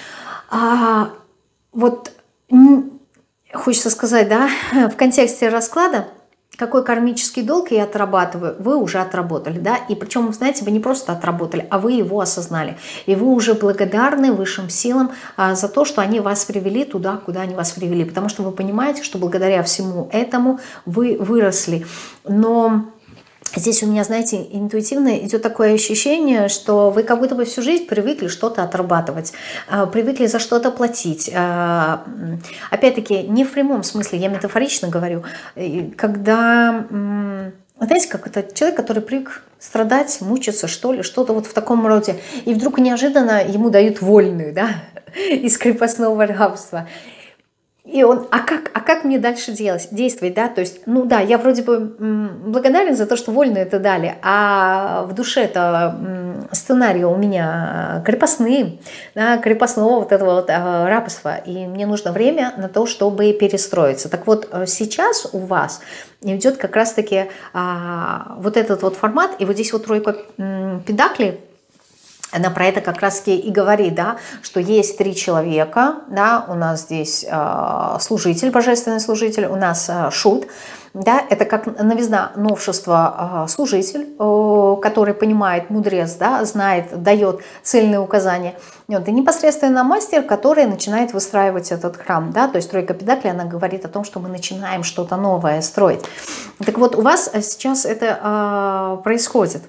Вот хочется сказать, да, в контексте расклада, какой кармический долг я отрабатываю, вы уже отработали, да, и причем, знаете, вы не просто отработали, а вы его осознали, и вы уже благодарны высшим силам за то, что они вас привели туда, куда они вас привели, потому что вы понимаете, что благодаря всему этому вы выросли, но... Здесь у меня, знаете, интуитивно идет такое ощущение, что вы как будто бы всю жизнь привыкли что-то отрабатывать, привыкли за что-то платить. Опять-таки, не в прямом смысле, я метафорично говорю, когда, знаете, как это человек, который привык страдать, мучиться, что ли, что-то вот в таком роде, и вдруг неожиданно ему дают вольную, да, из крепостного рабства. И он, а как мне дальше действовать, да, то есть, ну да, я вроде бы благодарен за то, что вольно это дали, а в душе-то сценарий у меня крепостные, да, крепостного вот этого вот рабства, и мне нужно время на то, чтобы перестроиться. Так вот, сейчас у вас идет как раз-таки вот этот вот формат, и вот здесь вот тройка педаклей, она про это как раз и говорит, да, что есть 3 человека, да, у нас здесь служитель, божественный служитель, у нас шут, да, это как новизна, новшество, служитель, который понимает, мудрец, да, знает, дает цельные указания, и непосредственно мастер, который начинает выстраивать этот храм, да, то есть тройка педаклей, она говорит о том, что мы начинаем что-то новое строить. Так вот, у вас сейчас это происходит.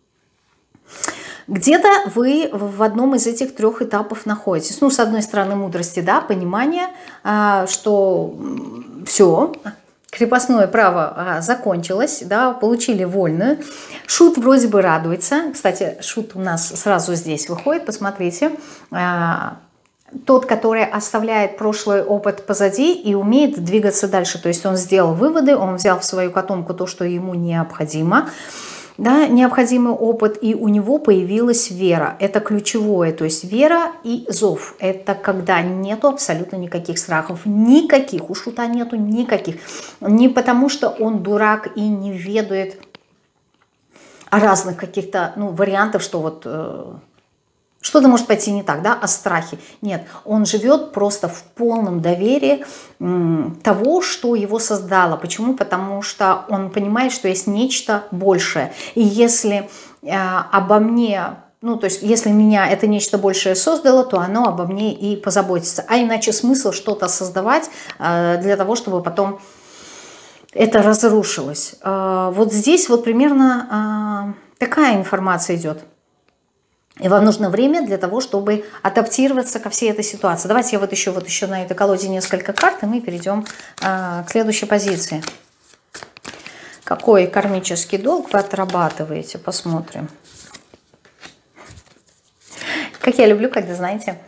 Где-то вы в одном из этих 3 этапов находитесь. Ну, с одной стороны, мудрости, да, понимание, что все, крепостное право закончилось, да, получили вольную. Шут вроде бы радуется. Кстати, шут у нас сразу здесь выходит, посмотрите. Тот, который оставляет прошлый опыт позади и умеет двигаться дальше. То есть он сделал выводы, он взял в свою котомку то, что ему необходимо. Да, необходимый опыт, и у него появилась вера. Это ключевое, то есть вера и зов. Это когда нету абсолютно никаких страхов, никаких, у шута нету никаких. Не потому, что он дурак и не ведает о разных каких-то вариантах, что вот... Что-то может пойти не так, да, о страхе. Нет, он живет просто в полном доверии того, что его создало. Почему? Потому что он понимает, что есть нечто большее. И если обо мне, то есть если меня это нечто большее создало, то оно обо мне и позаботится. А иначе смысл что-то создавать для того, чтобы потом это разрушилось. Вот здесь вот примерно такая информация идет. И вам нужно время для того, чтобы адаптироваться ко всей этой ситуации. Давайте я вот еще на этой колоде несколько карт, и мы перейдем к следующей позиции. Какой кармический долг вы отрабатываете? Посмотрим. Как я люблю, когда, знаете,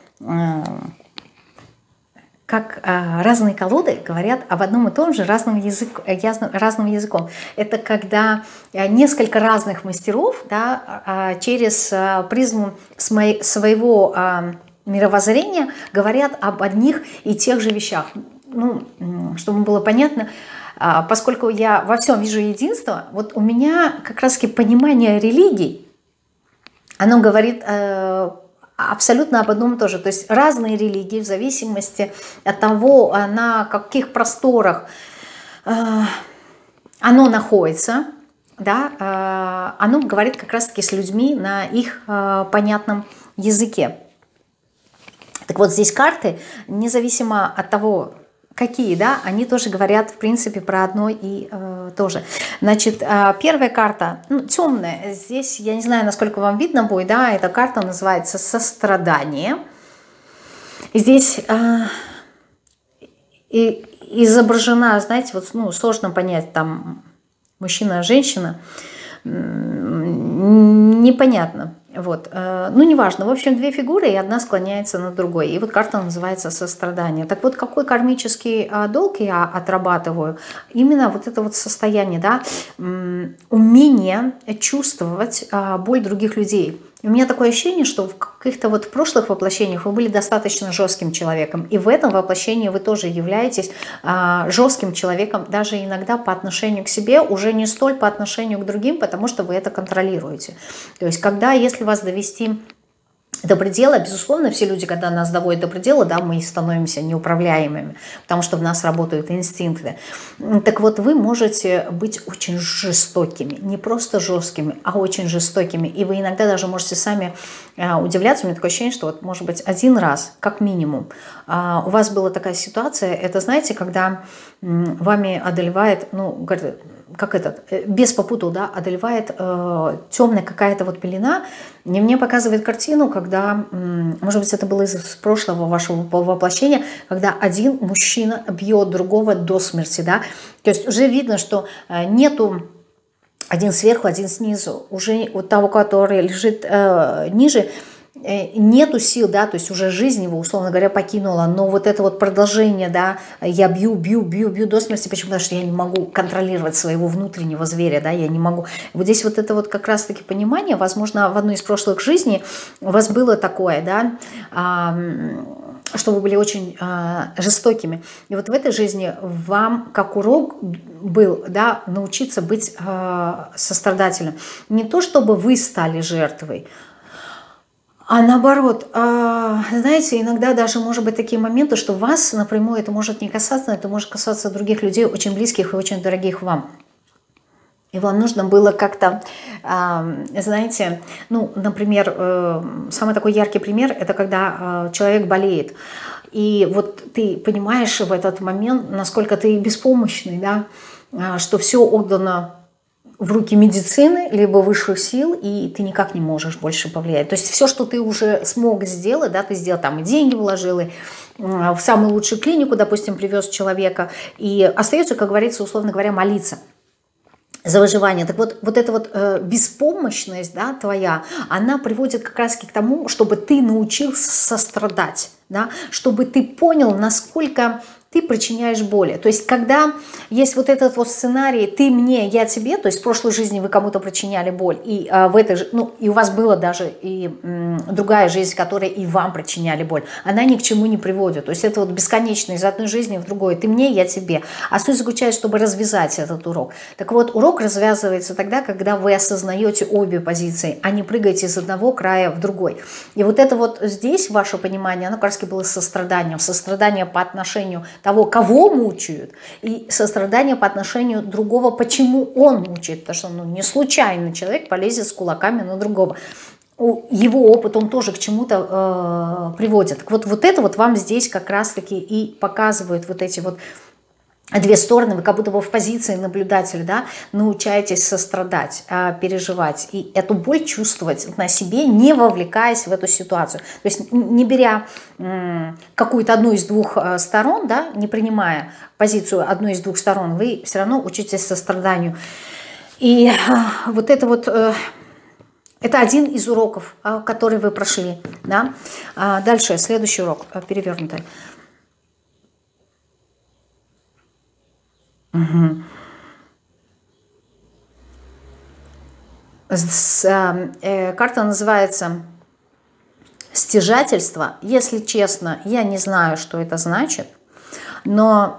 как разные колоды говорят об одном и том же разным языком. Это когда несколько разных мастеров, да, через призму своего мировоззрения говорят об одних и тех же вещах. Ну, чтобы было понятно, поскольку я во всем вижу единство, вот у меня как раз-таки понимание религий, оно говорит абсолютно об одном и том же. То есть разные религии в зависимости от того, на каких просторах оно находится, да, оно говорит как раз-таки с людьми на их понятном языке. Так вот, здесь карты, независимо от того, какие, да, они тоже говорят, в принципе, про одно и то же. Значит, первая карта, ну, темная, здесь, я не знаю, насколько вам видно будет, да, эта карта называется «Сострадание». И здесь изображена, знаете, вот, ну, сложно понять, там, мужчина, женщина, непонятно. Вот. Ну, неважно. В общем, две фигуры, и одна склоняется над другой. И вот карта называется «Сострадание». Так вот, какой кармический долг я отрабатываю? Именно вот это вот состояние, да, умение чувствовать боль других людей. У меня такое ощущение, что в каких-то вот прошлых воплощениях вы были достаточно жестким человеком. И в этом воплощении вы тоже являетесь жестким человеком, даже иногда по отношению к себе, уже не столь по отношению к другим, потому что вы это контролируете. То есть, если вас довести до предела, безусловно, все люди, когда нас доводят до предела, да, мы становимся неуправляемыми, потому что в нас работают инстинкты. Так вот, вы можете быть очень жестокими, не просто жесткими, а очень жестокими. И вы иногда даже можете сами удивляться. У меня такое ощущение, что вот, может быть, один раз, как минимум, у вас была такая ситуация, это, знаете, когда вами одолевает, ну, как без попутал, да, одолевает темная какая-то вот пелена. И мне показывает картину, когда, может быть, это было из прошлого вашего воплощения, когда один мужчина бьет другого до смерти, да. То есть уже видно, что нету один сверху, один снизу. Уже у того, который лежит ниже, нету сил, да, то есть уже жизнь его, условно говоря, покинула, но вот это вот продолжение, да, я бью до смерти, почему? Потому что я не могу контролировать своего внутреннего зверя, да, я не могу. Вот здесь вот это вот как раз-таки понимание, возможно, в одной из прошлых жизней у вас было такое, да, что вы были очень жестокими. И вот в этой жизни вам, как урок был, да, научиться быть сострадателем. Не то, чтобы вы стали жертвой, а наоборот, знаете, иногда даже может быть такие моменты, что вас напрямую это может не касаться, это может касаться других людей, очень близких и очень дорогих вам. И вам нужно было как-то, знаете, ну, например, самый такой яркий пример, это когда человек болеет. И вот ты понимаешь в этот момент, насколько ты беспомощный, да, что все отдано в руки медицины, либо высших сил, и ты никак не можешь больше повлиять. То есть все, что ты уже смог сделать, да, ты сделал там и деньги вложил, и в самую лучшую клинику, допустим, привез человека, и остается, как говорится, условно говоря, молиться за выживание. Так вот, вот эта вот беспомощность, да, твоя, она приводит как раз к тому, чтобы ты научился сострадать, да, чтобы ты понял, насколько ты причиняешь боли. То есть, когда есть вот этот вот сценарий «ты мне, я тебе», то есть в прошлой жизни вы кому-то причиняли боль, и в этой же, ну, и у вас была даже и другая жизнь, которая и вам причиняли боль, она ни к чему не приводит. То есть это вот бесконечно из одной жизни в другой. «Ты мне, я тебе». А суть заключается, чтобы развязать этот урок. Так вот, урок развязывается тогда, когда вы осознаете обе позиции, а не прыгаете из одного края в другой. И вот это вот здесь, ваше понимание, оно как раз было состраданием. Сострадание по отношению того, кого мучают, и сострадание по отношению другого, почему он мучает, потому что не случайно человек полезет с кулаками на другого. Его опыт, он тоже к чему-то приводит. Так вот это вот вам здесь как раз-таки и показывают вот эти вот две стороны, вы как будто бы в позиции наблюдателя, да, научаетесь сострадать, переживать и эту боль чувствовать на себе, не вовлекаясь в эту ситуацию. То есть не беря какую-то одну из двух сторон, да, не принимая позицию одной из двух сторон, вы все равно учитесь состраданию. И вот это вот... Это один из уроков, который вы прошли. Да? Дальше, следующий урок, перевернутый. Угу. Карта называется «Стяжательство». Если честно, я не знаю, что это значит, но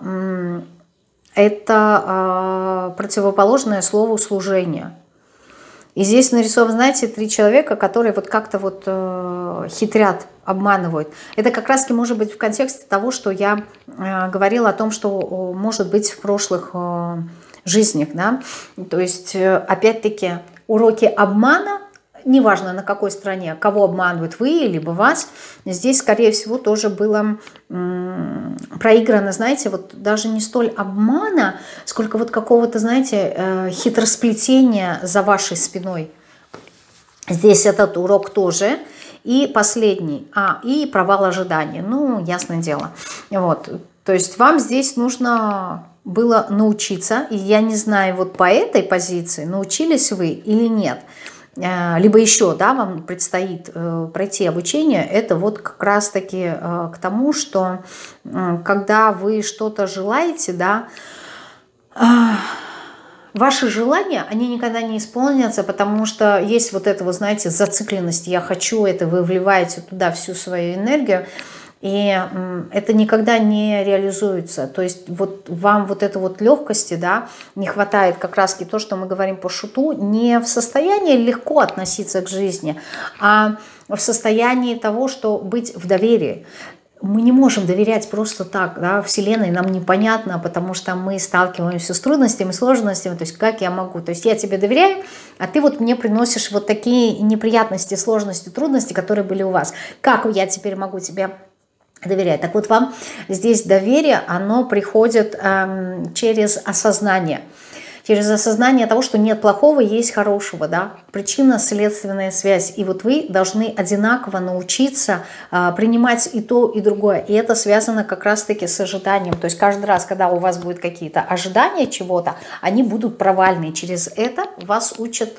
это противоположное слову «служение». И здесь нарисованы, знаете, 3 человека, которые вот как-то вот хитрят, обманывают. Это как раз-таки может быть в контексте того, что я говорила о том, что может быть в прошлых жизнях. Да? То есть, опять-таки, уроки обмана неважно на какой стороне, кого обманывают, вы либо вас, здесь, скорее всего, тоже было проиграно, знаете, вот даже не столь обмана, сколько вот какого-то, знаете, хитросплетения за вашей спиной. Здесь этот урок тоже. И последний, и провал ожидания. Ну, ясное дело. Вот. То есть вам здесь нужно было научиться, и я не знаю, вот по этой позиции, научились вы или нет. Либо еще, да, вам предстоит пройти обучение, это вот как раз-таки к тому, что когда вы что-то желаете, да, ваши желания, они никогда не исполнятся, потому что есть вот эта, вы знаете, зацикленность, я хочу это, вы вливаете туда всю свою энергию, и это никогда не реализуется. То есть вот вам вот этой вот легкости, да, не хватает как раз-таки то, что мы говорим по Шуту, не в состоянии легко относиться к жизни, а в состоянии того, что быть в доверии. Мы не можем доверять просто так, да, Вселенной нам непонятно, потому что мы сталкиваемся с трудностями, сложностями, то есть как я могу, то есть я тебе доверяю, а ты вот мне приносишь вот такие неприятности, сложности, трудности, которые были у вас. Как я теперь могу тебе доверять? Так вот, вам здесь доверие, оно приходит через осознание. Через осознание того, что нет плохого, есть хорошего, да, причинно-следственная связь. И вот вы должны одинаково научиться принимать и то, и другое. И это связано как раз-таки с ожиданием. То есть каждый раз, когда у вас будут какие-то ожидания чего-то, они будут провальные. Через это вас учат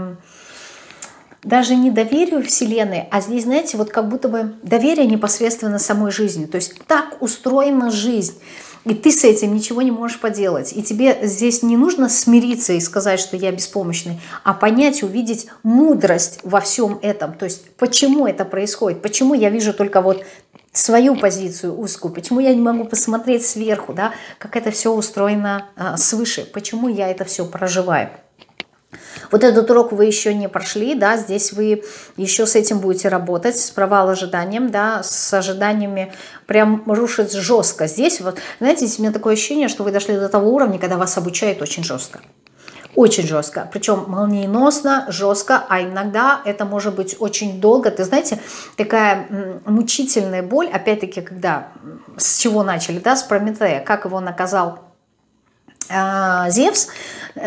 даже не доверию Вселенной, а здесь, знаете, вот как будто бы доверие непосредственно самой жизни. То есть так устроена жизнь. И ты с этим ничего не можешь поделать. И тебе здесь не нужно смириться и сказать, что я беспомощный, а понять, увидеть мудрость во всем этом. То есть почему это происходит, почему я вижу только вот свою позицию узкую, почему я не могу посмотреть сверху, да, как это все устроено свыше, почему я это все проживаю. Вот этот урок вы еще не прошли, да, здесь вы еще с этим будете работать, с провал ожиданием, да, с ожиданиями прям рушить жестко. Здесь вот, знаете, здесь у меня такое ощущение, что вы дошли до того уровня, когда вас обучают очень жестко. Очень жестко, причем молниеносно, жестко, а иногда это может быть очень долго. Ты знаете, такая мучительная боль, опять-таки, когда, с чего начали, да, с Прометея, как его наказал Зевс,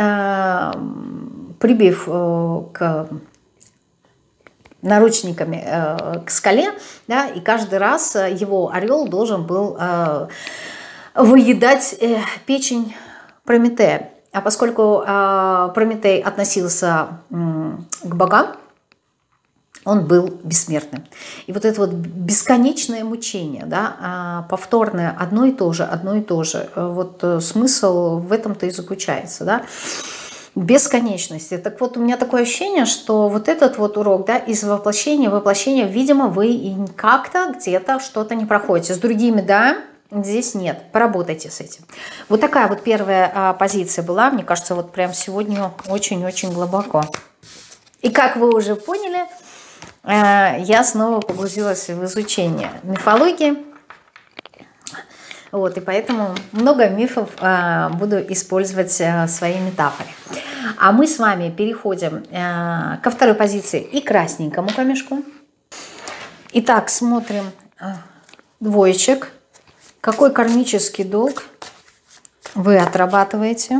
прибив к наручниками к скале, да, и каждый раз его орел должен был выедать печень Прометея. А поскольку Прометей относился к богам, он был бессмертным. И вот это вот бесконечное мучение, да, повторное, одно и то же, вот смысл в этом-то и заключается, да, бесконечности. Так вот, у меня такое ощущение, что вот этот вот урок, да, из воплощения в воплощение, видимо, вы и как-то где-то что-то не проходите. С другими, да, здесь нет. Поработайте с этим. Вот такая вот первая позиция была, мне кажется, вот прям сегодня очень-очень глубоко. И как вы уже поняли, я снова погрузилась в изучение мифологии. Вот, и поэтому много мифов буду использовать в своей метафоре. А мы с вами переходим ко второй позиции и красненькому камешку. Итак, смотрим двоечек. Какой кармический долг вы отрабатываете?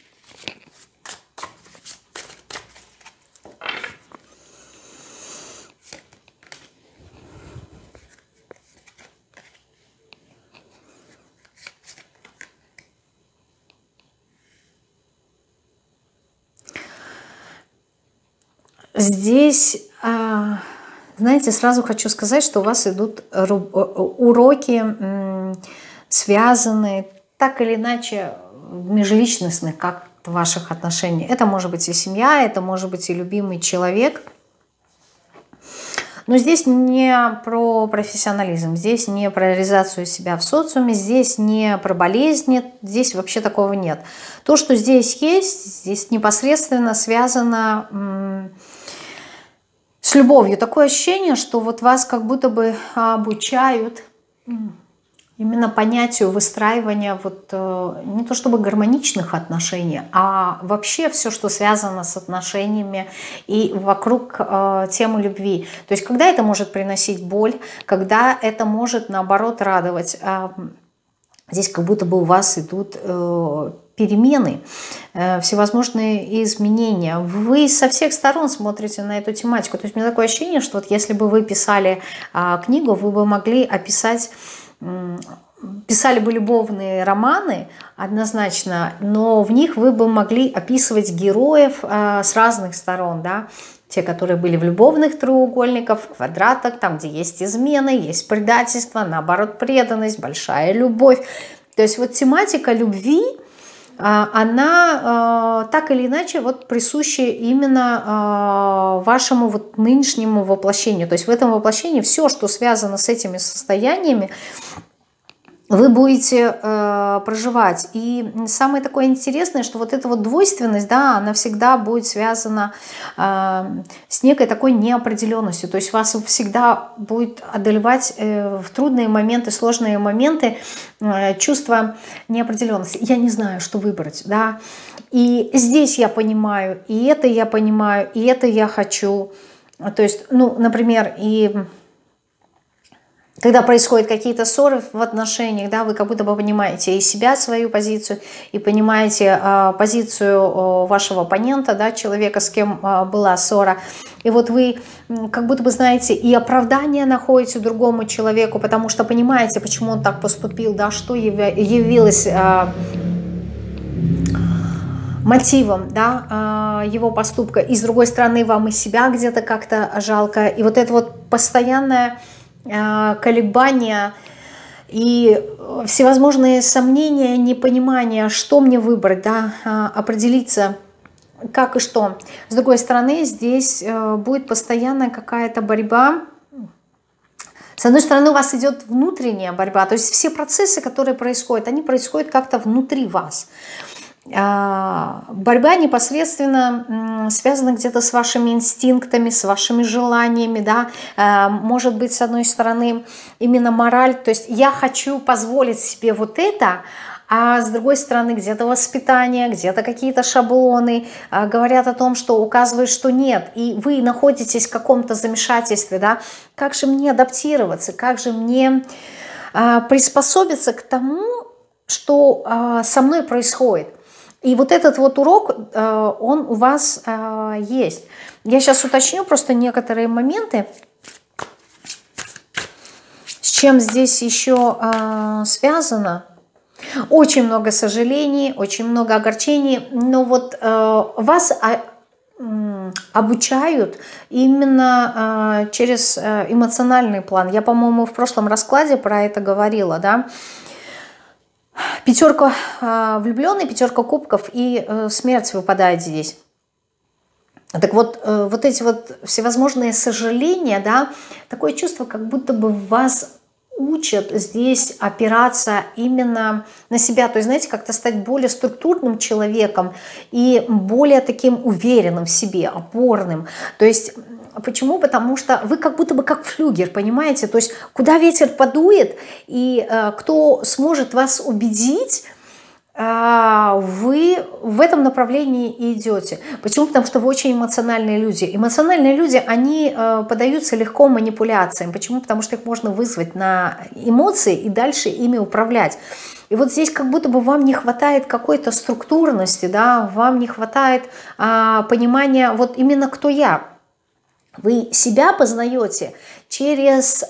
Здесь, знаете, сразу хочу сказать, что у вас идут уроки, связанные так или иначе межличностных как-то ваших отношений. Это может быть и семья, это может быть и любимый человек. Но здесь не про профессионализм, здесь не про реализацию себя в социуме, здесь не про болезни, здесь вообще такого нет. То, что здесь есть, здесь непосредственно связано с любовью. Такое ощущение, что вот вас как будто бы обучают именно понятию выстраивания вот не то чтобы гармоничных отношений, а вообще все, что связано с отношениями и вокруг темы любви. То есть когда это может приносить боль, когда это может наоборот радовать. Здесь как будто бы у вас идут перемены, всевозможные изменения. Вы со всех сторон смотрите на эту тематику. То есть у меня такое ощущение, что вот если бы вы писали книгу, вы бы могли описать, писали бы любовные романы однозначно, но в них вы бы могли описывать героев с разных сторон, да, те, которые были в любовных треугольниках, в квадратах, там, где есть измены, есть предательство, наоборот, преданность, большая любовь. То есть вот тематика любви, она так или иначе вот присуща именно вашему вот нынешнему воплощению. То есть в этом воплощении все, что связано с этими состояниями, вы будете проживать. И самое такое интересное, что вот эта вот двойственность, да, она всегда будет связана с некой такой неопределенностью. То есть вас всегда будет одолевать в трудные моменты, сложные моменты чувство неопределенности. Я не знаю, что выбрать, да. И здесь я понимаю, и это я понимаю, и это я хочу. То есть, ну, например, и... Когда происходят какие-то ссоры в отношениях, да, вы как будто бы понимаете и себя, свою позицию, и понимаете позицию вашего оппонента, да, человека, с кем была ссора. И вот вы как будто бы знаете и оправдание находите другому человеку, потому что понимаете, почему он так поступил, да, что явилось мотивом, да, его поступка. И с другой стороны, вам и себя где-то как-то жалко. И вот это вот постоянное колебания и всевозможные сомнения, непонимание, что мне выбрать, да, определиться, как и что. С другой стороны, здесь будет постоянная какая-то борьба. С одной стороны, у вас идет внутренняя борьба, то есть все процессы, которые происходят, они происходят как-то внутри вас. Борьба непосредственно связана где-то с вашими инстинктами, с вашими желаниями, да, может быть, с одной стороны, именно мораль, то есть я хочу позволить себе вот это, а с другой стороны, где-то воспитание, где-то какие-то шаблоны говорят о том, что указывают, что нет, и вы находитесь в каком-то замешательстве, да, как же мне адаптироваться, как же мне приспособиться к тому, что со мной происходит. И вот этот вот урок, он у вас есть. Я сейчас уточню просто некоторые моменты, с чем здесь еще связано. Очень много сожалений, очень много огорчений, но вот вас обучают именно через эмоциональный план. Я, по-моему, в прошлом раскладе про это говорила, да. Пятерка влюбленный, пятерка кубков и смерть выпадает здесь. Так вот, вот эти вот всевозможные сожаления, да, такое чувство, как будто бы вас учат здесь опираться именно на себя. То есть, знаете, как-то стать более структурным человеком и более таким уверенным в себе, опорным. То есть... Почему? Потому что вы как будто бы как флюгер, понимаете? То есть куда ветер подует, и кто сможет вас убедить, вы в этом направлении идете. Почему? Потому что вы очень эмоциональные люди. Эмоциональные люди, они поддаются легко манипуляциям. Почему? Потому что их можно вызвать на эмоции и дальше ими управлять. И вот здесь как будто бы вам не хватает какой-то структурности, да, вам не хватает понимания, вот именно кто я. Вы себя познаете через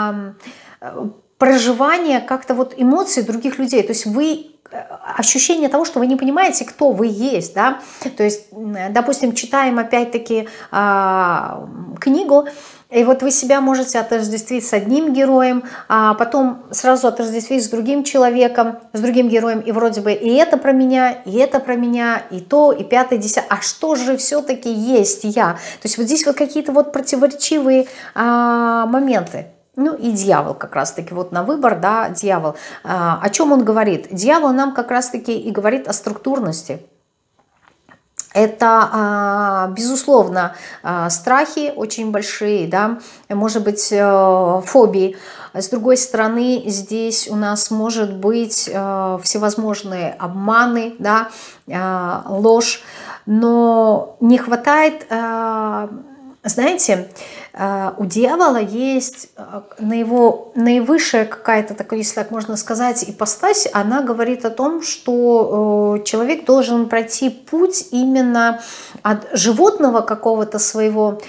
проживание как-то вот эмоций других людей. То есть вы ощущение того, что вы не понимаете, кто вы есть, да. То есть, допустим, читаем опять-таки книгу, и вот вы себя можете отождествить с одним героем, а потом сразу отождествить с другим человеком, с другим героем, и вроде бы и это про меня, и это про меня, и то, и пятое, десятое. А что же все-таки есть я? То есть вот здесь вот какие-то вот противоречивые моменты. Ну и дьявол как раз-таки вот на выбор, да, дьявол. О чем он говорит? Дьявол нам как раз-таки и говорит о структурности. Это, безусловно, страхи очень большие, да, может быть, фобии. С другой стороны, здесь у нас может быть всевозможные обманы, да, ложь, но не хватает, знаете, у дьявола есть на его наивысшая какая-то, такая, если так можно сказать, ипостась, она говорит о том, что человек должен пройти путь именно от животного какого-то своего,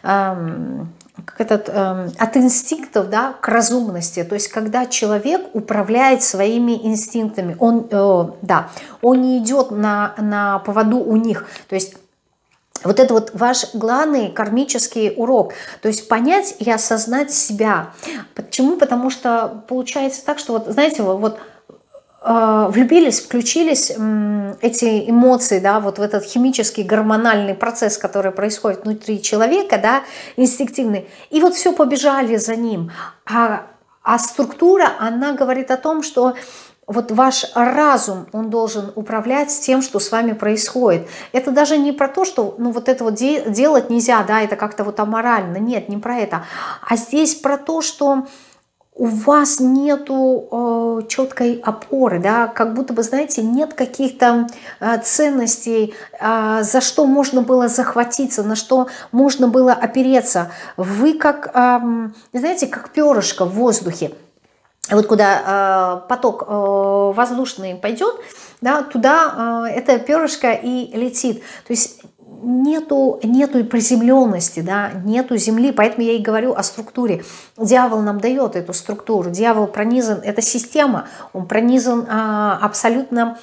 от инстинктов, да, к разумности. То есть когда человек управляет своими инстинктами, он не идет на поводу у них. То есть вот это вот ваш главный кармический урок. То есть понять и осознать себя. Почему? Потому что получается так, что вот, знаете, вот влюбились, включились эти эмоции, да, вот в этот химический гормональный процесс, который происходит внутри человека, да, инстинктивный. И вот все, побежали за ним. А структура, она говорит о том, что вот ваш разум, он должен управлять тем, что с вами происходит. Это даже не про то, что ну, вот это вот делать нельзя, да, это как-то вот аморально. Нет, не про это. А здесь про то, что у вас нету четкой опоры, да, как будто бы, знаете, нет каких-то ценностей, за что можно было захватиться, на что можно было опереться. Вы как, знаете, как перышко в воздухе. Вот куда поток воздушный пойдет, да, туда это перышко и летит. То есть нету приземленности, да, нету земли, поэтому я и говорю о структуре. Дьявол нам дает эту структуру, дьявол пронизан, это система, он пронизан абсолютно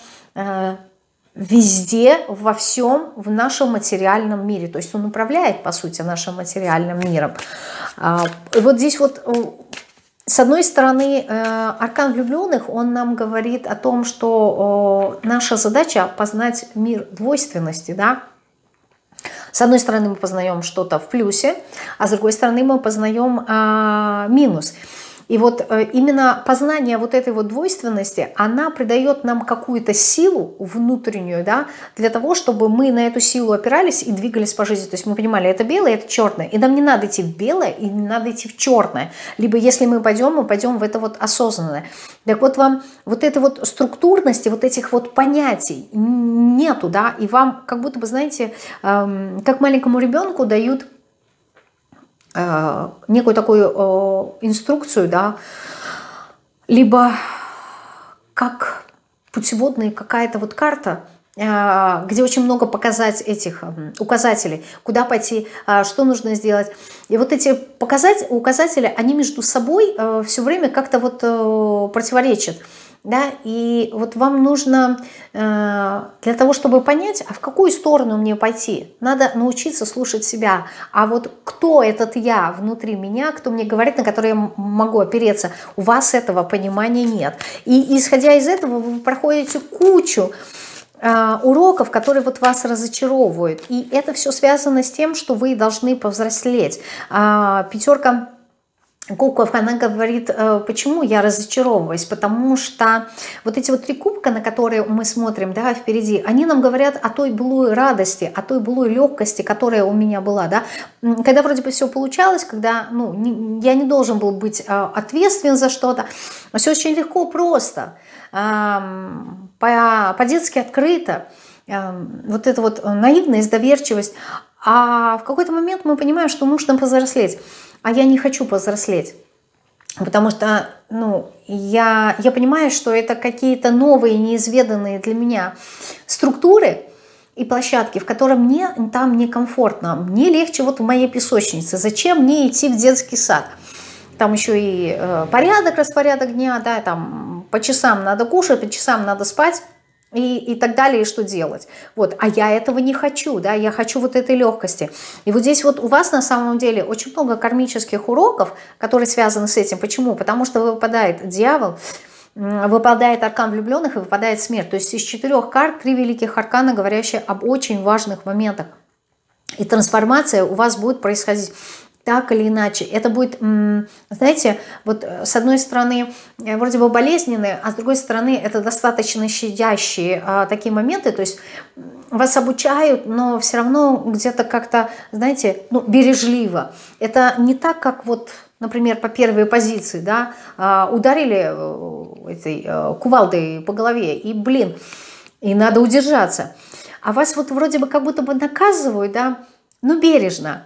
везде, во всем, в нашем материальном мире. То есть он управляет, по сути, нашим материальным миром. И вот здесь вот... С одной стороны, аркан влюбленных, он нам говорит о том, что наша задача познать мир двойственности, да. С одной стороны, мы познаем что-то в плюсе, а с другой стороны, мы познаем минус. И вот именно познание вот этой вот двойственности, она придает нам какую-то силу внутреннюю, да, для того, чтобы мы на эту силу опирались и двигались по жизни. То есть мы понимали, это белое, это черное. И нам не надо идти в белое, и не надо идти в черное. Либо если мы пойдем в это вот осознанное. Так вот вам вот этой вот структурности, вот этих вот понятий нету, да, и вам как будто бы, знаете, как маленькому ребенку дают некую такую инструкцию, да, либо как путеводная какая-то вот карта, где очень много показать этих указателей, куда пойти, что нужно сделать. И вот эти указатели, они между собой все время как-то вот противоречат. Да, и вот вам нужно для того, чтобы понять, а в какую сторону мне пойти, надо научиться слушать себя. А вот кто этот я внутри меня, кто мне говорит, на который я могу опереться, у вас этого понимания нет. И исходя из этого вы проходите кучу уроков, которые вот вас разочаровывают. И это все связано с тем, что вы должны повзрослеть. Пятерка кубков, она говорит, почему я разочаровываюсь, потому что вот эти вот 3 кубка, на которые мы смотрим, да, впереди, они нам говорят о той былой радости, о той былой легкости, которая у меня была, да, когда вроде бы все получалось, когда, ну, я не должен был быть ответственен за что-то, все очень легко, просто, по-детски открыто, вот эта вот наивность, доверчивость, а в какой-то момент мы понимаем, что нужно повзрослеть. А я не хочу повзрослеть, потому что ну, я понимаю, что это какие-то новые, неизведанные для меня структуры и площадки, в которых мне там некомфортно. Мне легче вот в моей песочнице. Зачем мне идти в детский сад? Там еще и распорядок дня, да, там по часам надо кушать, по часам надо спать. И так далее, и что делать. Вот. А я этого не хочу, да, я хочу вот этой легкости. И вот здесь вот у вас на самом деле очень много кармических уроков, которые связаны с этим. Почему? Потому что выпадает дьявол, выпадает аркан влюбленных и выпадает смерть. То есть из 4 карт 3 великих аркана, говорящие об очень важных моментах. И трансформация у вас будет происходить так или иначе. Это будет, знаете, вот с одной стороны вроде бы болезненные, а с другой стороны это достаточно щадящие такие моменты. То есть вас обучают, но все равно где-то как-то, знаете, ну, бережливо. Это не так, как вот, например, по первой позиции, да, ударили этой кувалдой по голове, и, блин, и надо удержаться. А вас вот вроде бы как будто бы наказывают, да, ну, бережно.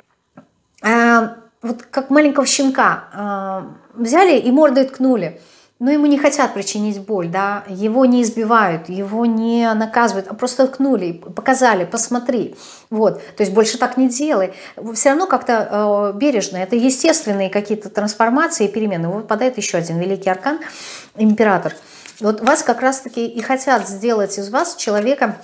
Вот как маленького щенка взяли и мордой ткнули. Но ему не хотят причинить боль, да, его не избивают, его не наказывают, а просто ткнули, показали, посмотри, вот, то есть больше так не делай. Все равно как-то бережно, это естественные какие-то трансформации и перемены. Выпадает еще один великий аркан, император. Вот вас как раз-таки и хотят сделать из вас человека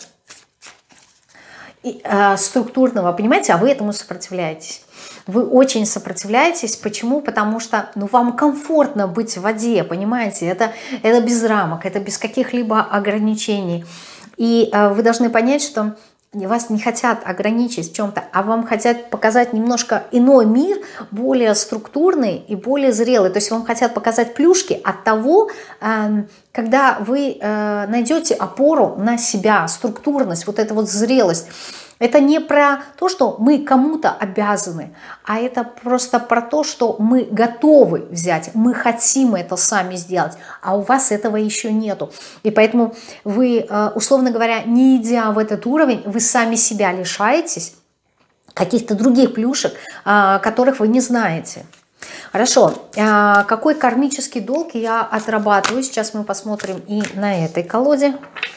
структурного, понимаете, а вы этому сопротивляетесь. Вы очень сопротивляетесь. Почему? Потому что ну, вам комфортно быть в воде, понимаете? Это без рамок, это без каких-либо ограничений. И вы должны понять, что вас не хотят ограничить в чем-то, а вам хотят показать немножко иной мир, более структурный и более зрелый. То есть вам хотят показать плюшки от того, когда вы найдете опору на себя, структурность, вот эту вот зрелость. Это не про то, что мы кому-то обязаны, а это просто про то, что мы готовы взять, мы хотим это сами сделать, а у вас этого еще нету. И поэтому вы, условно говоря, не идя в этот уровень, вы сами себя лишаетесь каких-то других плюшек, которых вы не знаете. Хорошо, какой кармический долг я отрабатываю? Сейчас мы посмотрим и на этой колоде.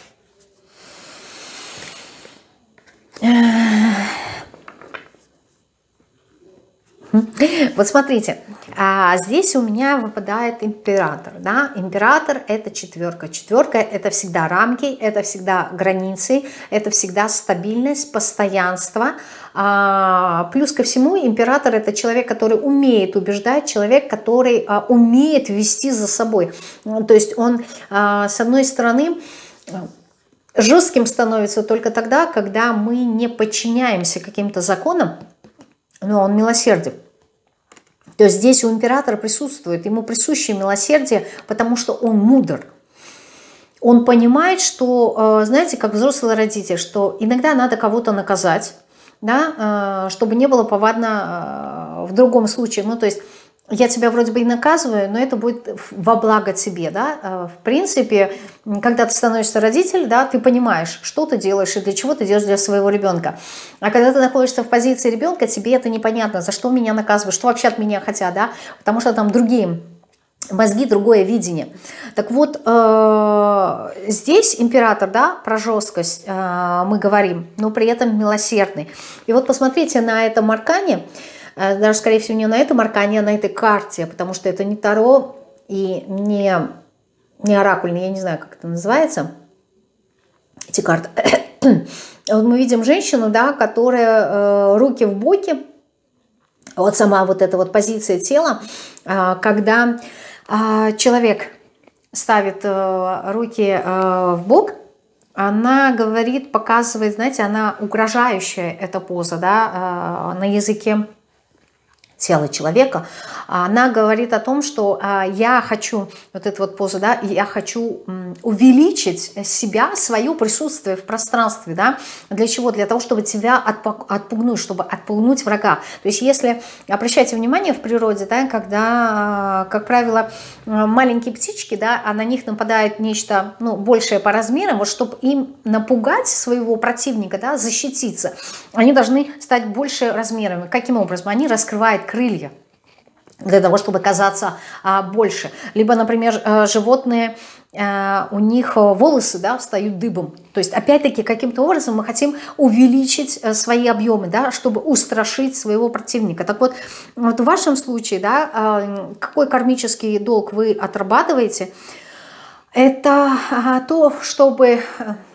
Вот смотрите, здесь у меня выпадает император, да, император это четверка, четверка это всегда рамки, это всегда границы, это всегда стабильность, постоянство, плюс ко всему император это человек, который умеет убеждать, человек, который умеет вести за собой, то есть он с одной стороны жестким становится только тогда, когда мы не подчиняемся каким-то законам, но он милосерден. То есть здесь у императора присутствует, ему присуще милосердие, потому что он мудр. Он понимает, что, знаете, как взрослый родитель, что иногда надо кого-то наказать, да, чтобы не было повадно в другом случае. Ну, то есть я тебя вроде бы и наказываю, но это будет во благо тебе, да. В принципе, когда ты становишься родителем, да, ты понимаешь, что ты делаешь и для чего ты делаешь для своего ребенка. А когда ты находишься в позиции ребенка, тебе это непонятно, за что меня наказывают, что вообще от меня хотят, да, потому что там другие мозги, другое видение. Так вот, здесь император, да, про жесткость мы говорим, но при этом милосердный. И вот посмотрите на этом аркане, даже, скорее всего, не на этом аркане, а на этой карте, потому что это не таро и не оракульный, я не знаю, как это называется, эти карты. Вот мы видим женщину, да, которая руки в боки, вот сама вот эта вот позиция тела, когда человек ставит руки в бок, она говорит, показывает, знаете, она угрожающая, эта поза, да, на языке тела человека, она говорит о том, что я хочу, вот эту вот позу, да, я хочу увеличить себя, свое присутствие в пространстве, да, для чего? Для того, чтобы тебя отпугнуть, чтобы отпугнуть врага. То есть если, обращайте внимание в природе, да, когда, как правило, маленькие птички, да, а на них нападает нечто, ну, большее по размерам, вот чтобы им напугать своего противника, да, защититься, они должны стать больше размерами. Каким образом? Они раскрывают крылья для того, чтобы казаться больше. Либо, например, животные, у них волосы, да, встают дыбом. То есть, опять-таки, каким-то образом мы хотим увеличить свои объемы, да, чтобы устрашить своего противника. Так вот, вот в вашем случае, да, какой кармический долг вы отрабатываете, это то, чтобы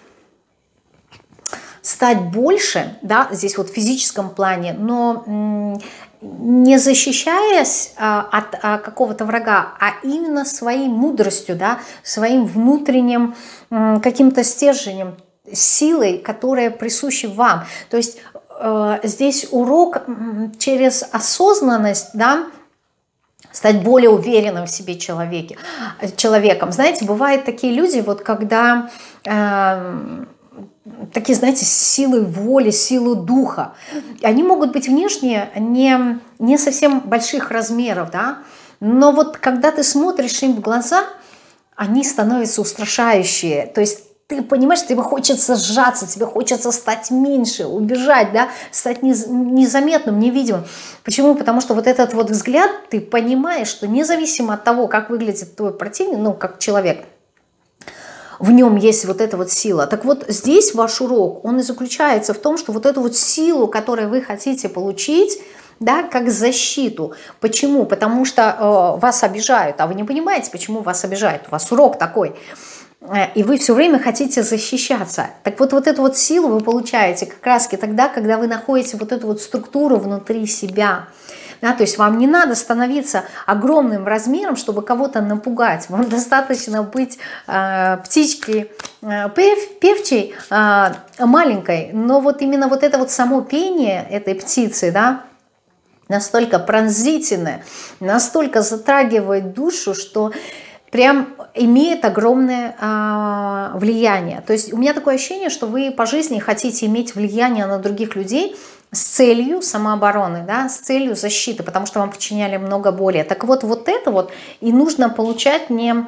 стать больше, да, здесь вот в физическом плане, но не защищаясь от какого-то врага, а именно своей мудростью, да, своим внутренним каким-то стержнем, силой, которая присуща вам. То есть здесь урок через осознанность, да, стать более уверенным в себе человеком. Знаете, бывают такие люди, вот когда такие, знаете, силы воли, силы духа. Они могут быть внешне не совсем больших размеров, да, но вот когда ты смотришь им в глаза, они становятся устрашающие. То есть ты понимаешь, тебе хочется сжаться, тебе хочется стать меньше, убежать, да, стать незаметным, невидимым. Почему? Потому что вот этот вот взгляд, ты понимаешь, что независимо от того, как выглядит твой противник, ну, как человек, в нем есть вот эта вот сила. Так вот, здесь ваш урок, он и заключается в том, что вот эту вот силу, которую вы хотите получить, да, как защиту. Почему? Потому что вас обижают, а вы не понимаете, почему вас обижают. У вас урок такой. И вы все время хотите защищаться. Так вот, вот эту вот силу вы получаете как раз тогда, когда вы находите вот эту вот структуру внутри себя. Да, то есть вам не надо становиться огромным размером, чтобы кого-то напугать. Вам достаточно быть птичкой певчей, маленькой. Но вот именно вот это вот само пение этой птицы, да, настолько пронзительное, настолько затрагивает душу, что прям имеет огромное влияние. То есть у меня такое ощущение, что вы по жизни хотите иметь влияние на других людей с целью самообороны, да, с целью защиты, потому что вам причиняли много боли. Так вот, вот это вот и нужно получать не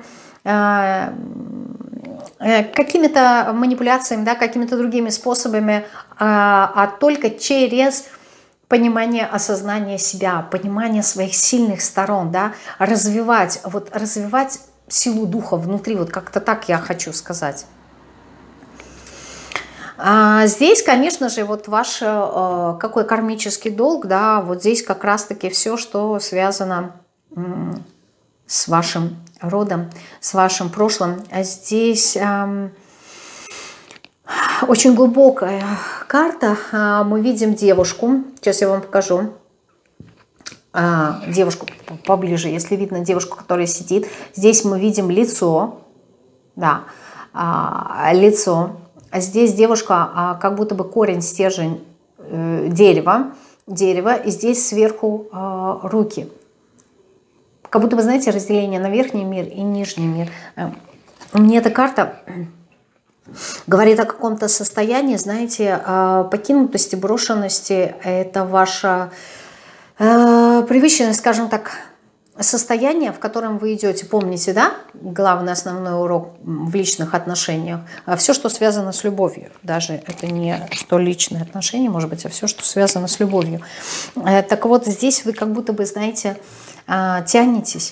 какими-то манипуляциями, да, какими-то другими способами, а только через понимание, осознание себя, понимание своих сильных сторон, да, развивать силу духа внутри, вот как-то так я хочу сказать. Здесь, конечно же, вот ваш какой кармический долг, да, вот здесь как раз-таки все, что связано с вашим родом, с вашим прошлым. А здесь очень глубокая карта. Мы видим девушку. Сейчас я вам покажу девушку поближе. Если видно девушку, которая сидит. Здесь мы видим лицо. Да, лицо. А здесь девушка, как будто бы корень, стержень дерева. И здесь сверху руки. Как будто бы, знаете, разделение на верхний мир и нижний мир. Мне эта карта говорит о каком-то состоянии, знаете, покинутости, брошенности. Это ваша привычное, скажем так, состояние, в котором вы идете. Помните, да? Главный основной урок в личных отношениях. Все, что связано с любовью. Даже это не что личные отношения, может быть, а все, что связано с любовью. Так вот, здесь вы как будто бы, знаете, тянетесь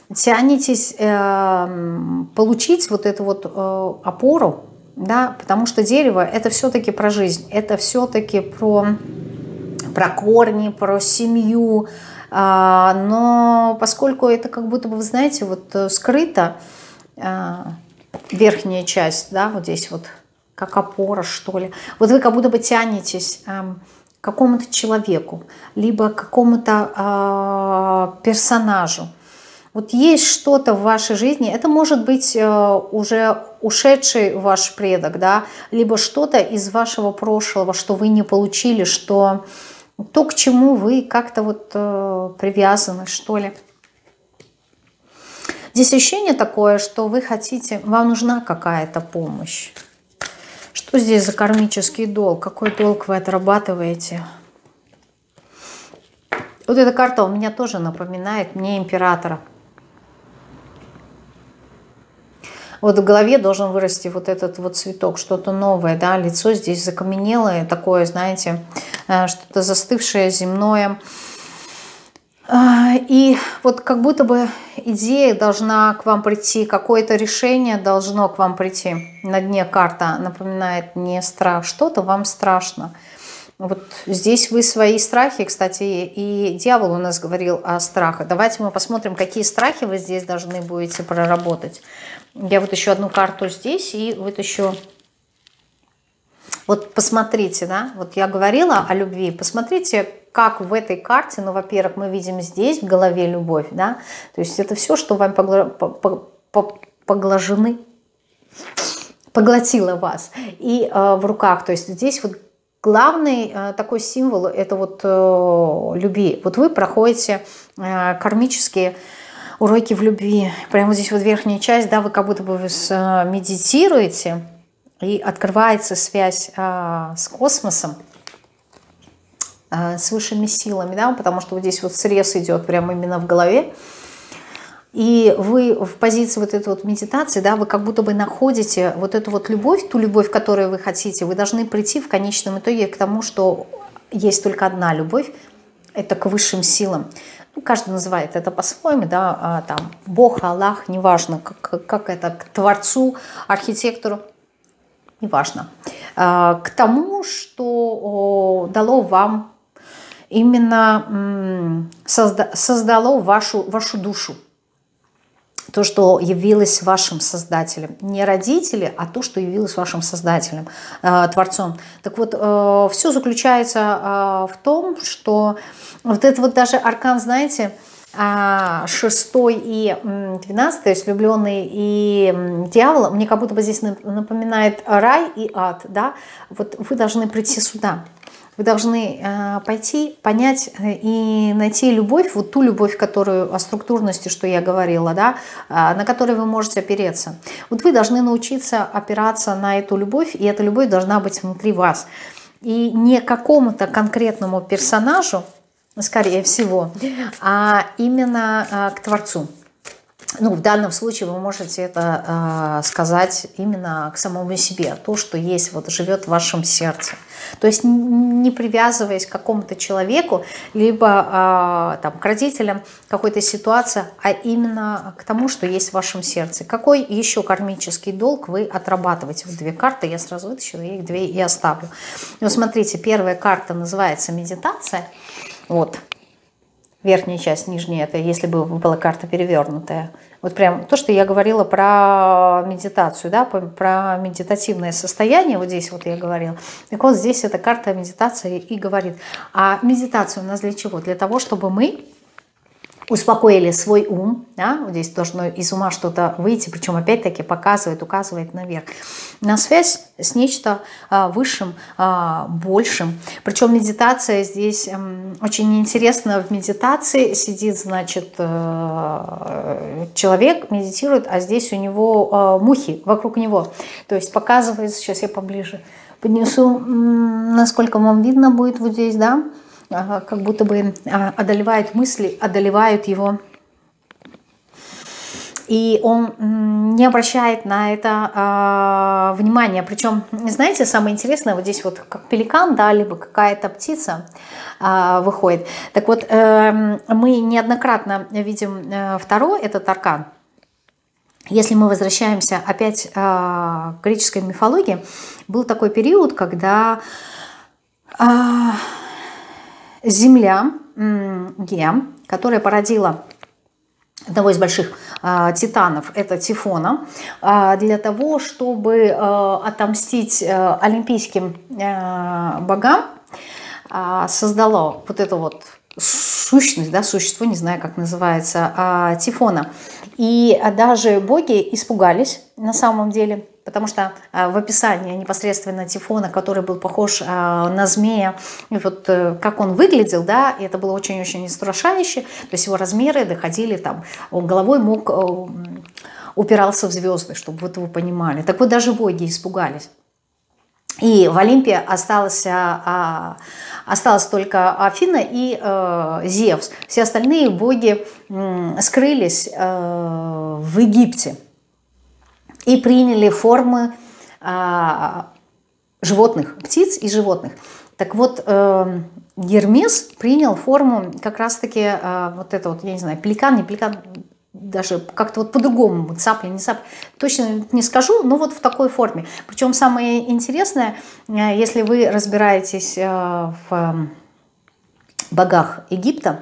получить вот эту вот опору, да, потому что дерево – это все-таки про жизнь, это все-таки про корни, про семью, но поскольку это как будто бы, вы знаете, вот скрыто, верхняя часть, да, вот здесь вот как опора, что ли, вот вы как будто бы тянетесь к какому-то человеку, либо к какому-то персонажу. Вот есть что-то в вашей жизни, это может быть уже ушедший ваш предок, да, либо что-то из вашего прошлого, что вы не получили, что то, к чему вы как-то вот привязаны, что ли. Здесь ощущение такое, что вы хотите, вам нужна какая-то помощь. Что здесь за кармический долг? Какой долг вы отрабатываете? Вот эта карта у меня тоже напоминает мне императора. Вот в голове должен вырасти вот этот вот цветок, что-то новое, да, лицо здесь закаменелое, такое, знаете, что-то застывшее, земное. И вот как будто бы идея должна к вам прийти, какое-то решение должно к вам прийти. На дне карта напоминает не страх, что-то вам страшно. Вот здесь вы свои страхи, кстати, и дьявол у нас говорил о страхах. Давайте мы посмотрим, какие страхи вы здесь должны будете проработать. Я вот еще одну карту здесь и вытащу. Вот посмотрите, да, вот я говорила о любви, посмотрите, как в этой карте, ну, во-первых, мы видим здесь в голове любовь, да, то есть это все, что вам поглотило вас, и в руках, то есть здесь вот главный такой символ – это вот любви. Вот вы проходите кармические уроки в любви. Прямо вот здесь вот верхняя часть, да, вы как будто бы медитируете. и открывается связь с космосом, с высшими силами, да, потому что вот здесь вот срез идет прямо именно в голове, и вы в позиции вот этой вот медитации, да, вы как будто бы находите вот эту вот любовь, ту любовь, которую вы хотите, вы должны прийти в конечном итоге к тому, что есть только одна любовь, это к высшим силам. Ну, каждый называет это по-своему, да, там, Бог, Аллах, неважно, как это, к Творцу, архитектору, неважно. К тому, что дало вам именно, создало вашу душу. То, что явилось вашим создателем. Не родители, а то, что явилось вашим создателем, Творцом. Так вот, все заключается в том, что вот это вот даже аркан, знаете, 6 и 12, то есть влюбленный и дьявол, мне как будто бы здесь напоминает рай и ад. Да? Вот вы должны прийти сюда. Вы должны пойти, понять и найти любовь, вот ту любовь, которую о структурности, что я говорила, да, на которой вы можете опереться. Вот вы должны научиться опираться на эту любовь, и эта любовь должна быть внутри вас. И не какому-то конкретному персонажу, скорее всего, а именно к Творцу. Ну, в данном случае вы можете это сказать именно к самому себе, то, что есть, вот живет в вашем сердце. То есть не привязываясь к какому-то человеку, либо там, к родителям какой-то ситуации, а именно к тому, что есть в вашем сердце. Какой еще кармический долг вы отрабатываете? Вот 2 карты я сразу вытащила, я их 2 и оставлю. Ну, смотрите, первая карта называется медитация. Вот. Верхняя часть, нижняя, это если бы была карта перевернутая. Вот прям то, что я говорила про медитацию, да, про медитативное состояние, вот здесь вот я говорила. Так вот здесь эта карта медитации и говорит. А медитация у нас для чего? Для того, чтобы мы успокоили свой ум, да? Вот здесь должно из ума что-то выйти, причем опять-таки показывает, указывает наверх, на связь с нечто высшим, большим. Причем медитация здесь очень интересно. В медитации сидит, значит, человек, медитирует, а здесь у него мухи вокруг него. То есть показывается, сейчас я поближе поднесу, насколько вам видно будет вот здесь, да, как будто бы одолевают мысли, одолевают его. И он не обращает на это внимания. Причем, знаете, самое интересное, вот здесь вот как пеликан, да, либо какая-то птица выходит. Так вот, мы неоднократно видим второй этот аркан. Если мы возвращаемся опять к греческой мифологии, был такой период, когда Земля, Геа, которая породила одного из больших титанов, это Тифона, для того, чтобы отомстить олимпийским богам, создала вот эту вот сущность, да, существо, не знаю, как называется, Тифона. И даже боги испугались на самом деле, потому что в описании непосредственно Тифона, который был похож на змея, и вот как он выглядел, да, и это было очень-очень устрашающе, то есть его размеры доходили там, он головой мог, упирался в звезды, чтобы вот вы понимали. Так вот даже боги испугались. И в Олимпе осталась только Афина и Зевс. Все остальные боги скрылись в Египте и приняли формы животных, птиц и животных. Так вот, Гермес принял форму как раз-таки вот это вот, я не знаю, пеликан, не пеликан, даже как-то вот по-другому, цапля, не цапля, точно не скажу, но вот в такой форме. Причем самое интересное, если вы разбираетесь в богах Египта,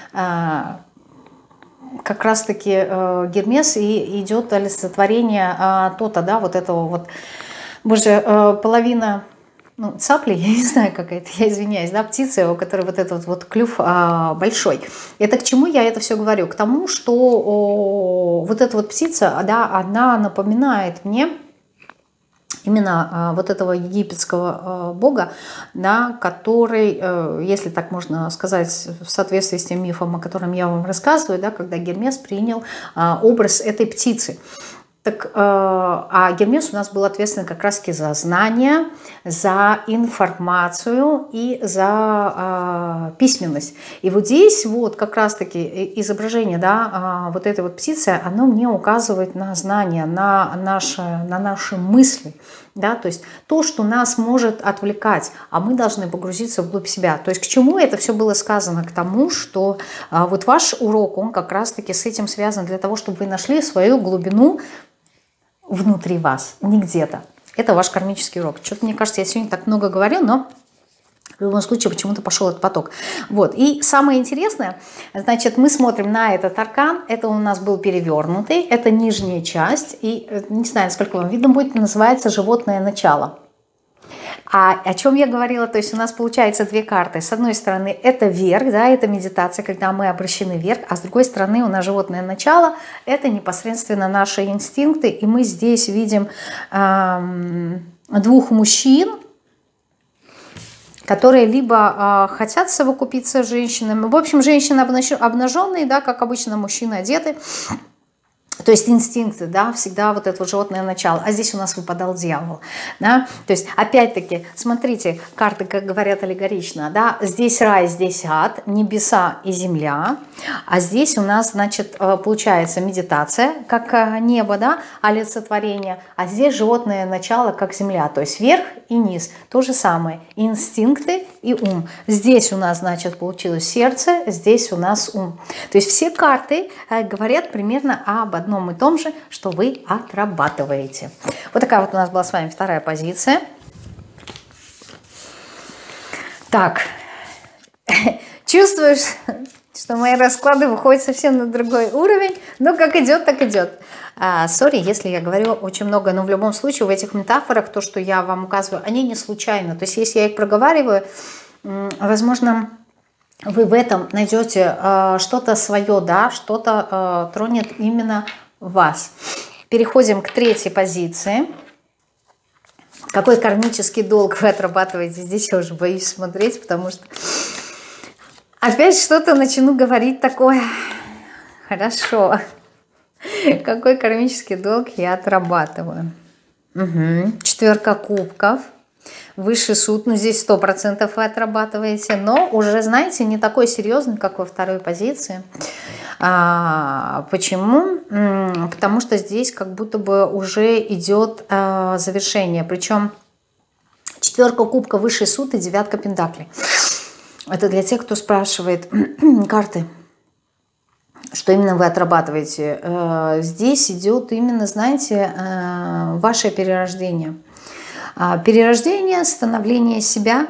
как раз-таки Гермес и идет олицетворение то-то, да, вот этого вот, боже, половина... Ну, цапли, я не знаю, как это, я извиняюсь, да, птица, у которой вот этот вот клюв большой. Это к чему я это все говорю? К тому, что вот эта вот птица, да, она напоминает мне именно вот этого египетского бога, да, который, если так можно сказать, в соответствии с тем мифом, о котором я вам рассказываю, да, когда Гермес принял образ этой птицы. Так, а Гермес у нас был ответственен как раз-таки за знания, за информацию и за письменность. И вот здесь вот как раз-таки изображение, да, вот этой вот птицы, оно мне указывает на знания, на наши мысли. Да, то есть то, что нас может отвлекать, а мы должны погрузиться вглубь себя. То есть к чему это все было сказано? К тому, что вот ваш урок, он как раз-таки с этим связан для того, чтобы вы нашли свою глубину внутри вас, не где-то. Это ваш кармический урок. Что-то, мне кажется, я сегодня так много говорю, но в любом случае почему-то пошел этот поток. Вот. И самое интересное, значит, мы смотрим на этот аркан. Это у нас был перевернутый, это нижняя часть. И не знаю, насколько вам видно будет, называется «Животное начало». А о чем я говорила? То есть у нас получается две карты. С одной стороны это верх, да, это медитация, когда мы обращены вверх, а с другой стороны у нас животное начало, это непосредственно наши инстинкты. И мы здесь видим двух мужчин, которые либо хотят совокупиться с женщинами. В общем, женщины обнаженные, да, как обычно, мужчины одеты. То есть инстинкты, да, всегда вот это вот животное начало. А здесь у нас выпадал дьявол, да. То есть, опять-таки, смотрите, карты, как говорят аллегорично, да. Здесь рай, здесь ад, небеса и земля. А здесь у нас, значит, получается медитация, как небо, да, олицетворение. А здесь животное начало, как земля. То есть верх и низ. То же самое. Инстинкты и ум. Здесь у нас, значит, получилось сердце, здесь у нас ум. То есть все карты говорят примерно об одном и том же, что вы отрабатываете. Вот такая вот у нас была с вами вторая позиция. Так, чувствуешь, что мои расклады выходят совсем на другой уровень, но как идет, так идет. Сори, если я говорю очень много, но в любом случае в этих метафорах то, что я вам указываю, они не случайно. То есть если я их проговариваю, возможно, вы в этом найдете что-то свое, да, что-то тронет именно вас. Переходим к третьей позиции. Какой кармический долг вы отрабатываете? Здесь я уже боюсь смотреть, потому что опять что-то начну говорить такое. Хорошо. Какой кармический долг я отрабатываю? Угу. Четверка кубков. Высший суд, ну здесь 100% вы отрабатываете, но уже, знаете, не такой серьезный, как во второй позиции. Почему? Потому что здесь как будто бы уже идет завершение. Причем четверка кубка, высший суд и девятка пентаклей. Это для тех, кто спрашивает карты, что именно вы отрабатываете. Здесь идет именно, знаете, ваше перерождение. Перерождение, становление себя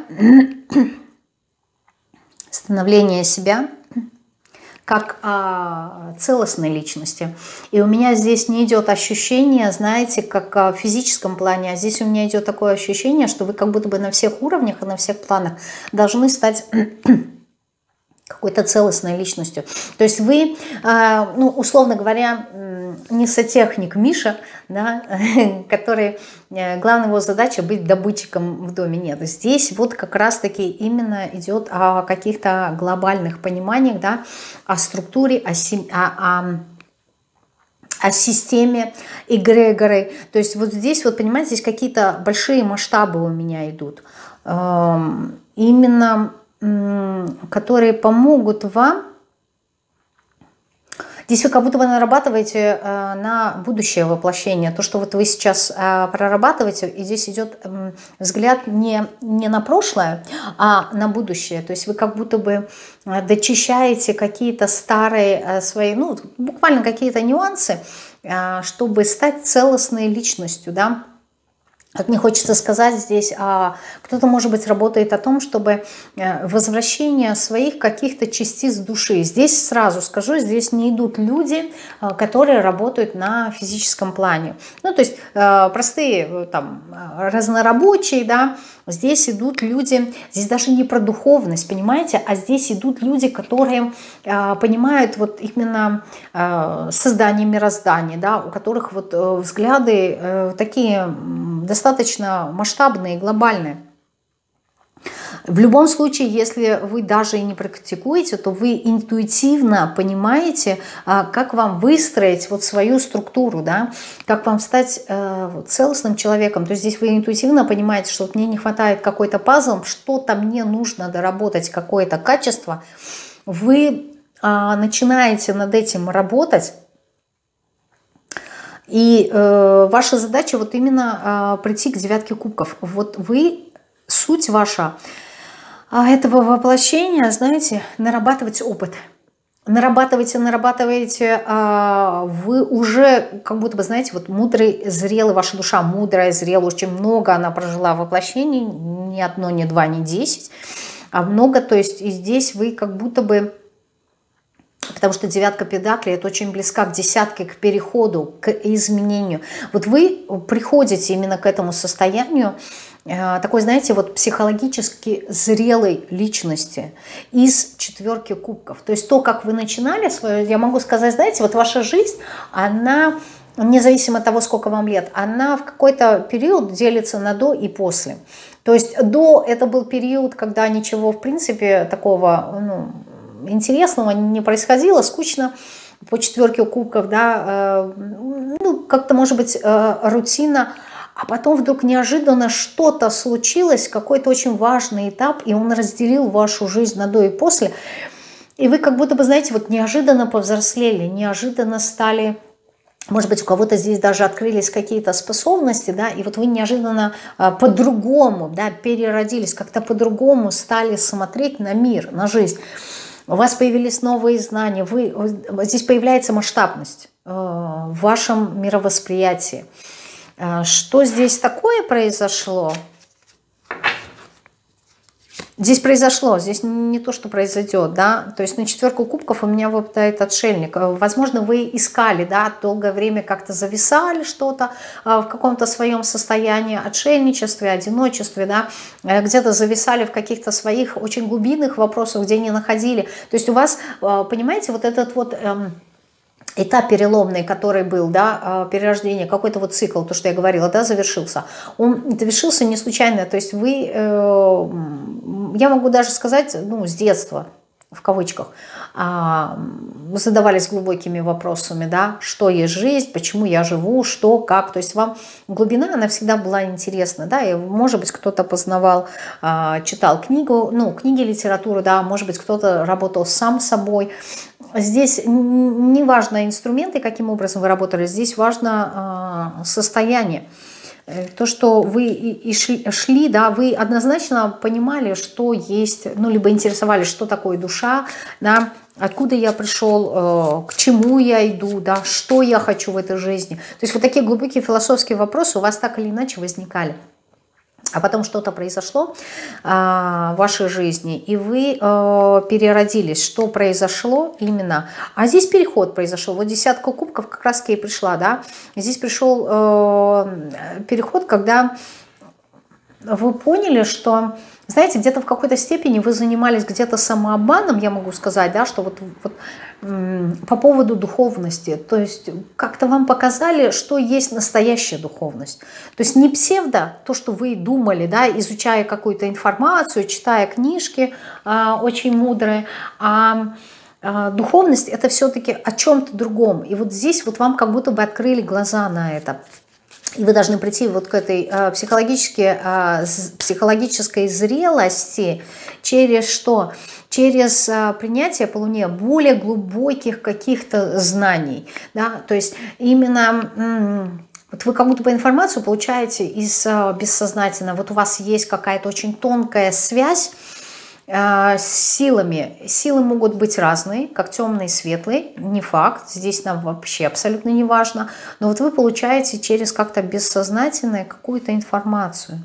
как целостной личности. И у меня здесь не идет ощущение, знаете, как в физическом плане, а здесь у меня идет такое ощущение, что вы как будто бы на всех уровнях и на всех планах должны стать какой-то целостной личностью. То есть вы, ну, условно говоря, не сантехник Миша, да, который, главная его задача быть добытчиком в доме. Нет, здесь вот как раз-таки именно идет о каких-то глобальных пониманиях, да, о структуре, о системе эгрегоры. То есть вот здесь, вот понимаете, здесь какие-то большие масштабы у меня идут. Именно которые помогут вам. Здесь вы как будто бы нарабатываете на будущее воплощение. То, что вот вы сейчас прорабатываете, и здесь идет взгляд не на прошлое, а на будущее. То есть вы как будто бы дочищаете какие-то старые свои, ну, буквально какие-то нюансы, чтобы стать целостной личностью, да. Как мне хочется сказать здесь, кто-то, может быть, работает о том, чтобы возвращение своих каких-то частиц души. Здесь сразу скажу, здесь не идут люди, которые работают на физическом плане. Ну, то есть простые там разнорабочие, да, здесь идут люди, здесь даже не про духовность, понимаете, а здесь идут люди, которые понимают вот именно создание мироздания, да, у которых вот взгляды такие достаточно масштабные, глобальные. В любом случае, если вы даже и не практикуете, то вы интуитивно понимаете, как вам выстроить вот свою структуру, да, как вам стать целостным человеком. То есть здесь вы интуитивно понимаете, что вот мне не хватает какой-то пазл, что-то мне нужно доработать, какое-то качество. Вы начинаете над этим работать, и ваша задача вот именно прийти к 9 кубков. Вот вы, суть ваша этого воплощения, знаете, нарабатывать опыт. Нарабатываете, вы уже как будто бы, знаете, вот мудрый, зрелый, ваша душа мудрая, зрелая, очень много она прожила воплощений, ни одно, ни два, ни 10, а много, то есть и здесь вы как будто бы, потому что 9 педаклей это очень близка к 10, к переходу, к изменению. Вот вы приходите именно к этому состоянию, такой, знаете, вот психологически зрелой личности из 4 кубков. То есть то, как вы начинали свою, я могу сказать, знаете, вот ваша жизнь, она, независимо от того, сколько вам лет, она в какой-то период делится на до и после. То есть до это был период, когда ничего, в принципе, такого интересного не происходило, скучно, по 4 кубков, да, как-то, может быть, рутина. А потом вдруг неожиданно что-то случилось, какой-то очень важный этап, и он разделил вашу жизнь на до и после. И вы как будто бы, знаете, вот неожиданно повзрослели, неожиданно стали, может быть, у кого-то здесь даже открылись какие-то способности, да, и вот вы неожиданно по-другому, да, переродились, как-то по-другому стали смотреть на мир, на жизнь. У вас появились новые знания, здесь появляется масштабность в вашем мировосприятии. Что здесь такое произошло? Здесь произошло, здесь не то, что произойдет, да, то есть на 4 кубков у меня выпадает отшельник. Возможно, вы искали, да, долгое время как-то зависали что-то в каком-то своем состоянии, отшельничестве, одиночестве, да, где-то зависали в каких-то своих очень глубинных вопросах, где не находили. То есть у вас, понимаете, вот этот вот этап переломный, который был, да, перерождение, какой-то вот цикл, то, что я говорила, да, завершился. Он завершился не случайно, то есть вы, я могу даже сказать, с детства, в кавычках, задавались глубокими вопросами, да, что есть жизнь, почему я живу, что, как, то есть вам глубина, она всегда была интересна, да, и, может быть, кто-то познавал, читал книгу, книги, литературу, да, может быть, кто-то работал сам собой. Здесь не важно инструменты, каким образом вы работали, здесь важно состояние. То, что вы и шли, да, вы однозначно понимали, что есть, либо интересовались, что такое душа, да, откуда я пришел, к чему я иду, да, что я хочу в этой жизни. То есть вот такие глубокие философские вопросы у вас так или иначе возникали. А потом что-то произошло в вашей жизни, и вы переродились. Что произошло именно? А здесь переход произошел. Вот 10 кубков как раз-таки и пришла, да. Здесь пришел переход, когда вы поняли, что, знаете, где-то в какой-то степени вы занимались где-то самообманом, я могу сказать, да, что вот по поводу духовности, то есть как-то вам показали, что есть настоящая духовность. То есть не псевдо, то, что вы думали, да, изучая какую-то информацию, читая книжки очень мудрые, а духовность это все-таки о чем-то другом. И вот здесь вот вам как будто бы открыли глаза на это. И вы должны прийти вот к этой психологической зрелости через что? Через принятие по Луне более глубоких каких-то знаний. Да? То есть именно вот вы как будто бы информацию получаете из бессознательного. Вот у вас есть какая-то очень тонкая связь с силами. Силы могут быть разные, как темный и светлый, не факт, здесь нам вообще абсолютно не важно, но вот вы получаете через как-то бессознательное какую-то информацию.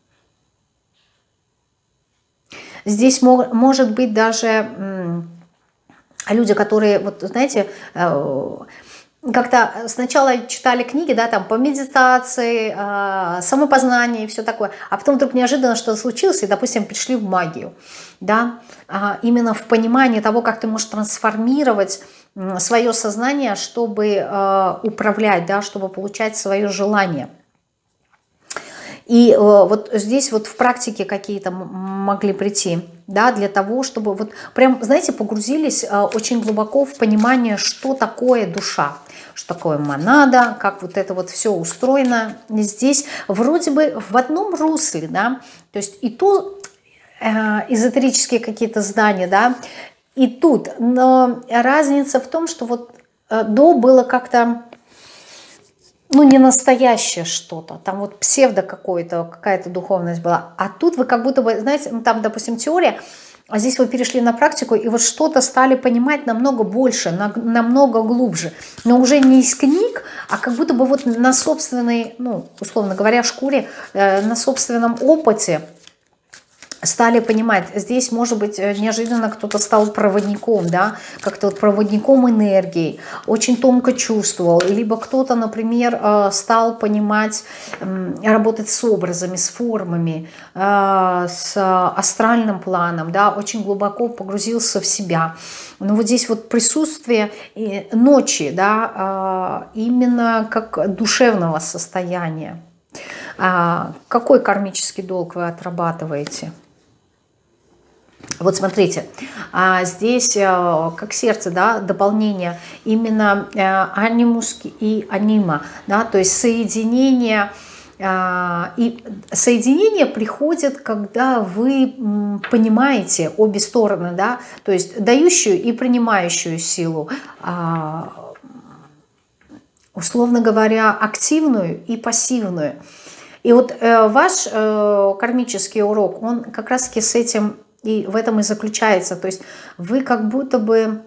Здесь может быть даже люди, которые, вот знаете, как-то сначала читали книги, да, там по медитации, самопознанию и все такое, а потом вдруг неожиданно что-то случилось, и, допустим, пришли в магию, да, именно в понимании того, как ты можешь трансформировать свое сознание, чтобы управлять, да, чтобы получать свое желание. И вот здесь вот в практике какие-то могли прийти, да, для того, чтобы вот прям, знаете, погрузились очень глубоко в понимание, что такое душа, что такое монада, как вот это вот все устроено. Здесь вроде бы в одном русле, да, то есть и то эзотерические какие-то здания, да, и тут, но разница в том, что вот до было как-то, ну, не настоящее что-то, там вот псевдо какая-то духовность была, а тут вы как будто бы, знаете, ну, там, допустим, теория, а здесь вы перешли на практику, и вот что-то стали понимать намного больше, намного глубже, но уже не из книг, а как будто бы вот на собственной, ну, условно говоря, шкуре, на собственном опыте стали понимать. Здесь, может быть, неожиданно кто-то стал проводником, да, как-то вот проводником энергии, очень тонко чувствовал, либо кто-то, например, стал понимать, работать с образами, с формами, с астральным планом, да, очень глубоко погрузился в себя. Но вот здесь вот присутствие ночи, да, именно как душевного состояния. Какой кармический долг вы отрабатываете? Вот смотрите, здесь как сердце, да, дополнение именно анимус и анима, да, то есть соединение. И соединение приходит, когда вы понимаете обе стороны, да, то есть дающую и принимающую силу, условно говоря, активную и пассивную. И вот ваш кармический урок, он как раз-таки с этим и в этом и заключается. То есть вы как будто бы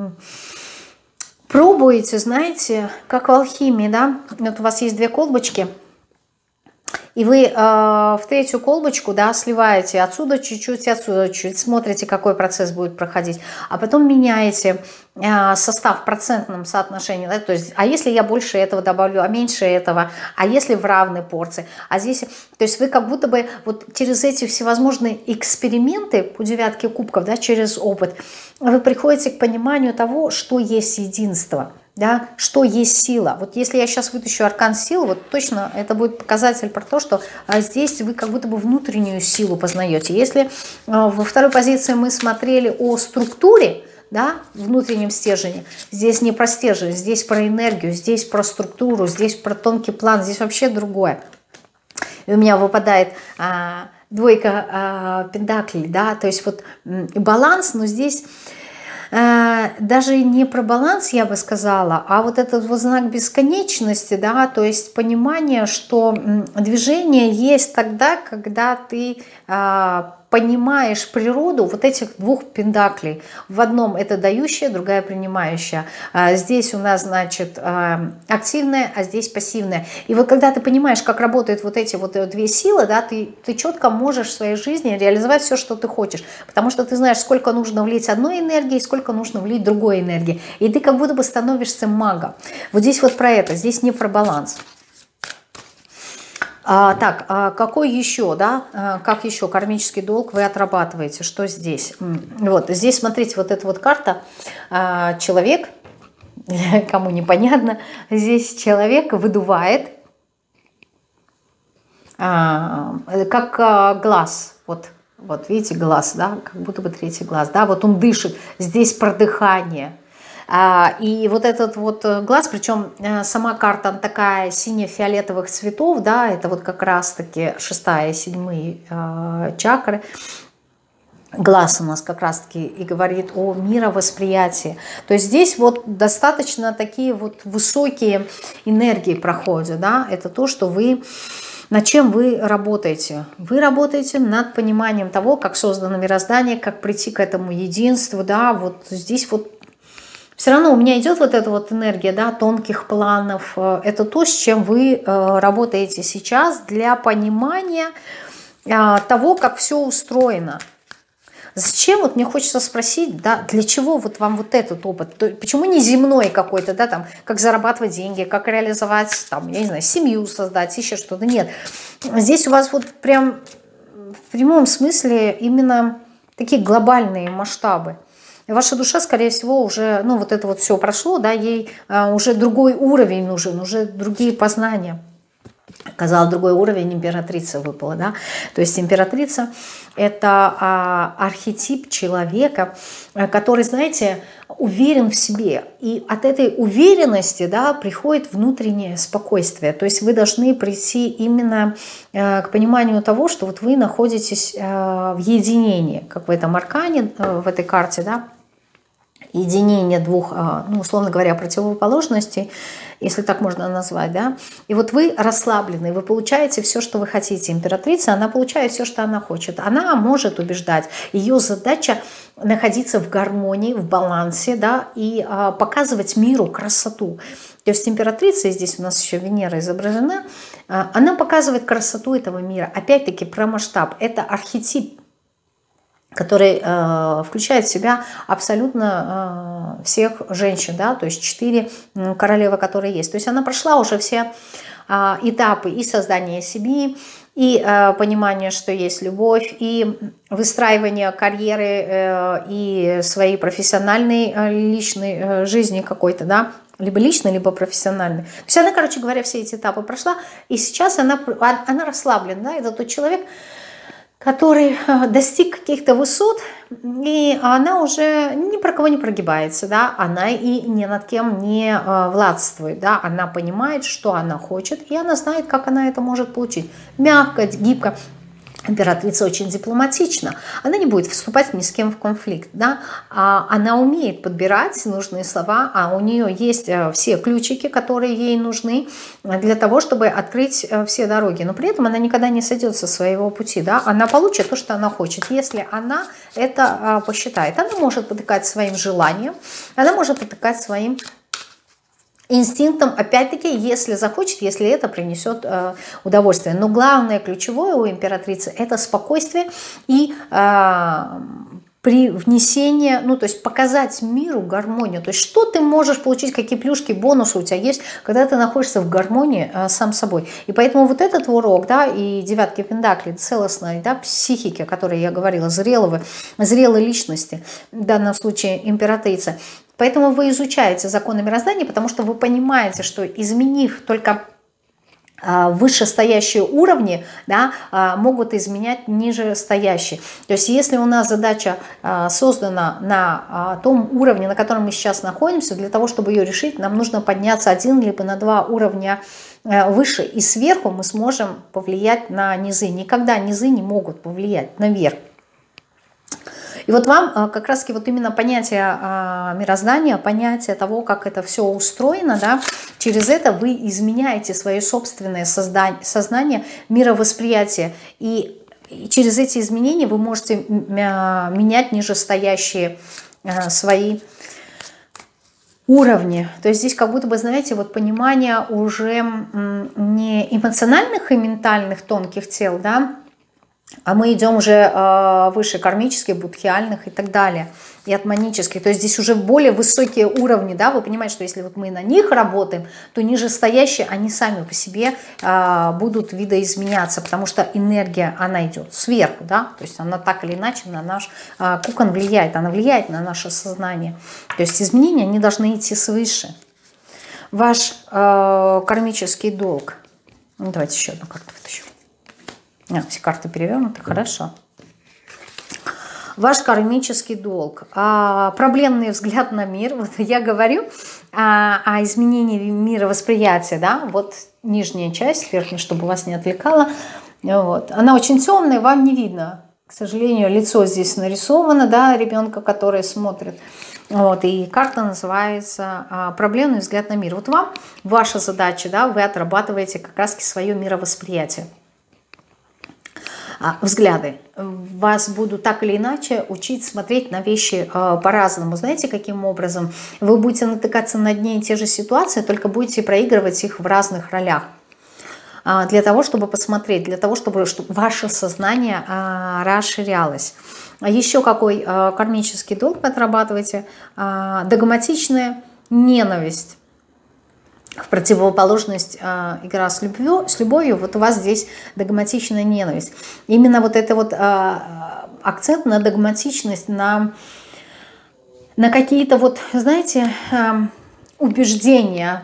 пробуете, знаете, как в алхимии, да, вот у вас есть две колбочки, и вы в третью колбочку, да, сливаете отсюда чуть-чуть, отсюда чуть-чуть, смотрите, какой процесс будет проходить, а потом меняете состав в процентном соотношении, да, то есть, а если я больше этого добавлю, а меньше этого, а если в равной порции, а здесь, то есть вы как будто бы вот через эти всевозможные эксперименты по девятке кубков, да, через опыт, вы приходите к пониманию того, что есть единство. Да, что есть сила. Вот если я сейчас вытащу аркан силы, вот точно это будет показатель про то, что здесь вы как будто бы внутреннюю силу познаете. Если во второй позиции мы смотрели о структуре, да, внутреннем стержне, здесь не про стержень, здесь про энергию, здесь про структуру, здесь про тонкий план, здесь вообще другое. И у меня выпадает двойка пентаклей, да, то есть вот баланс, но здесь даже не про баланс, я бы сказала, а вот этот вот знак бесконечности, да, то есть понимание, что движение есть тогда, когда ты понимаешь природу вот этих двух пентаклей. В одном это дающая, другая принимающая. Здесь у нас, значит, активная, а здесь пассивная. И вот когда ты понимаешь, как работают вот эти вот две силы, да, ты четко можешь в своей жизни реализовать все, что ты хочешь. Потому что ты знаешь, сколько нужно влить одной энергии, сколько нужно влить другой энергии. И ты как будто бы становишься магом. Вот здесь вот про это, здесь не про баланс. Так, какой еще, да, как еще кармический долг вы отрабатываете, что здесь? Вот, здесь, смотрите, вот эта вот карта, человек, кому непонятно, здесь человек выдувает, как глаз, вот видите, глаз, да, как будто бы третий глаз, да, вот он дышит, здесь про дыхание. И вот этот вот глаз, причем сама карта такая сине-фиолетовых цветов, да, это вот как раз-таки 6-я и 7-я чакры. Глаз у нас как раз-таки и говорит о мировосприятии. То есть здесь вот достаточно такие вот высокие энергии проходят, да, это то, что вы... Над чем вы работаете? Вы работаете над пониманием того, как создано мироздание, как прийти к этому единству, да, вот здесь вот все равно у меня идет вот эта вот энергия, да, тонких планов. Это то, с чем вы работаете сейчас для понимания того, как все устроено. Зачем, вот мне хочется спросить, да, для чего вот вам вот этот опыт? Почему не земной какой-то, да, там, как зарабатывать деньги, как реализовать, там, я не знаю, семью создать, еще что-то? Нет. Здесь у вас вот прям в прямом смысле именно такие глобальные масштабы. И ваша душа, скорее всего, уже, ну, вот это вот все прошло, да, ей уже другой уровень нужен, уже другие познания. Казалось, другой уровень императрица выпала, да. То есть императрица – это архетип человека, который, знаете, уверен в себе. И от этой уверенности, да, приходит внутреннее спокойствие. То есть вы должны прийти именно к пониманию того, что вот вы находитесь в единении, как в этом аркане, в этой карте, да, единение двух, ну, условно говоря, противоположностей, если так можно назвать, да, и вот вы расслаблены, вы получаете все, что вы хотите. Императрица, она получает все, что она хочет. Она может убеждать. Ее задача находиться в гармонии, в балансе, да, и показывать миру красоту. То есть императрица, и здесь у нас еще Венера изображена, она показывает красоту этого мира. Опять-таки про масштаб. Это архетип, который включает в себя абсолютно всех женщин, да, то есть 4 королевы, которые есть. То есть она прошла уже все этапы и создания семьи, и понимания, что есть любовь, и выстраивание карьеры, и своей профессиональной личной жизни какой-то, да, либо личной, либо профессиональной. То есть она, короче говоря, все эти этапы прошла, и сейчас она расслаблена, да, это тот человек, который достиг каких-то высот, и она уже ни про кого не прогибается, да, она и ни над кем не властвует, да, она понимает, что она хочет, и она знает, как она это может получить. Мягко, гибко. Императрица очень дипломатична, она не будет вступать ни с кем в конфликт, да? Она умеет подбирать нужные слова, а у нее есть все ключики, которые ей нужны для того, чтобы открыть все дороги, но при этом она никогда не сойдет со своего пути, да? Она получит то, что она хочет, если она это посчитает. Она может потыкать своим желанием, она может потыкать своим инстинктом, опять-таки, если захочет, если это принесет удовольствие. Но главное, ключевое у императрицы – это спокойствие и при внесении, ну, то есть показать миру гармонию. То есть что ты можешь получить, какие плюшки, бонусы у тебя есть, когда ты находишься в гармонии сам собой. И поэтому вот этот урок, да, и девятки пентаклей, целостной, да, психики, о которой я говорила, зрелой личности, в данном случае императрица. Поэтому вы изучаете законы мироздания, потому что вы понимаете, что изменив только вышестоящие уровни, да, могут изменять нижестоящие. То есть если у нас задача создана на том уровне, на котором мы сейчас находимся, для того, чтобы ее решить, нам нужно подняться 1 либо на 2 уровня выше, и сверху мы сможем повлиять на низы. Никогда низы не могут повлиять наверх. И вот вам как раз-таки вот именно понятие мироздания, понятие того, как это все устроено, да, через это вы изменяете свое собственное сознание, мировосприятие. И через эти изменения вы можете менять нижестоящие свои уровни. То есть здесь как будто бы, знаете, вот понимание уже не эмоциональных и ментальных тонких тел, да, а мы идем уже выше кармических, будхиальных и так далее, и атманических. То есть здесь уже более высокие уровни, да, вы понимаете, что если вот мы на них работаем, то нижестоящие, они сами по себе будут видоизменяться, потому что энергия, она идет сверху, да, то есть она так или иначе на наш кокон влияет, она влияет на наше сознание. То есть изменения, они должны идти свыше. Ваш кармический долг. Ну, давайте еще одну карту вытащу. Все карты перевернуты, хорошо. Ваш кармический долг, проблемный взгляд на мир. Вот я говорю о изменении мировосприятия, да, вот нижняя часть, верхняя, чтобы вас не отвлекала. Вот. Она очень темная, вам не видно. К сожалению, лицо здесь нарисовано, да, ребенка, который смотрит. Вот, и карта называется «Проблемный взгляд на мир». Вот вам ваша задача, да, вы отрабатываете как раз свое мировосприятие. Взгляды. Вас будут так или иначе учить смотреть на вещи по-разному. Знаете, каким образом? Вы будете натыкаться на одни и те же ситуации, только будете проигрывать их в разных ролях. Для того, чтобы посмотреть, для того, чтобы ваше сознание расширялось. Еще какой кармический долг вы отрабатываете? Догматичная ненависть. В противоположность игра с любовью, вот у вас здесь догматичная ненависть. Именно вот это вот акцент на догматичность, на какие-то вот, знаете, убеждения.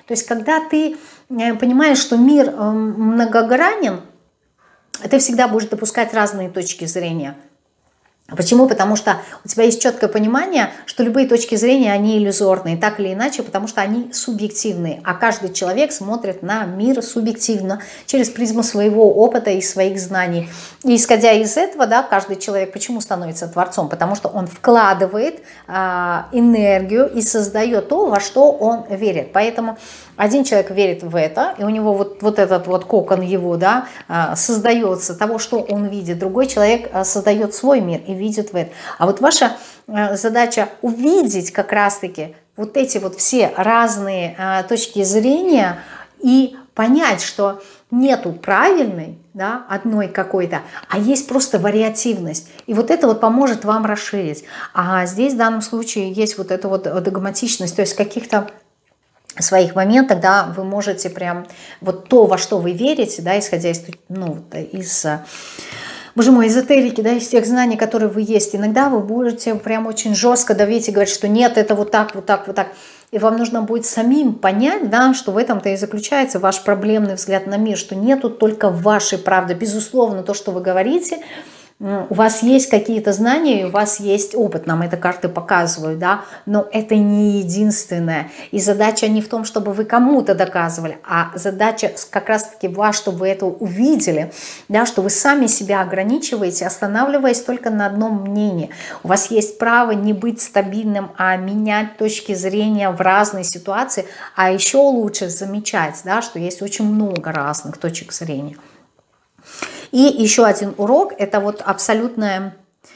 То есть когда ты понимаешь, что мир многогранен, ты всегда будешь допускать разные точки зрения. Почему? Потому что у тебя есть четкое понимание, что любые точки зрения, они иллюзорные, так или иначе, потому что они субъективные, а каждый человек смотрит на мир субъективно, через призму своего опыта и своих знаний. И исходя из этого, да, каждый человек почему становится творцом? Потому что он вкладывает энергию и создает то, во что он верит. Поэтому один человек верит в это, и у него вот этот вот кокон его, да, создается того, что он видит. Другой человек создает свой мир и видит в это. А вот ваша задача увидеть как раз-таки вот эти вот все разные точки зрения и понять, что нету правильной, да, одной какой-то, а есть просто вариативность. И вот это вот поможет вам расширить. А здесь в данном случае есть вот эта вот догматичность, то есть каких-то своих моментах, да, вы можете прям вот то, во что вы верите, да, исходя из, ну, из, боже мой, эзотерики, да, из тех знаний, которые вы есть, иногда вы будете прям очень жестко давить и говорить, что нет, это вот так, вот так, вот так. И вам нужно будет самим понять, да, что в этом-то и заключается ваш проблемный взгляд на мир, что нету только вашей правды. Безусловно, то, что вы говорите, у вас есть какие-то знания, у вас есть опыт, нам это карты показывают, да, но это не единственное. И задача не в том, чтобы вы кому-то доказывали, а задача как раз-таки вас, чтобы вы это увидели, да, что вы сами себя ограничиваете, останавливаясь только на одном мнении. У вас есть право не быть стабильным, а менять точки зрения в разные ситуации, а еще лучше замечать, да, что есть очень много разных точек зрения. И еще один урок – это вот абсолютное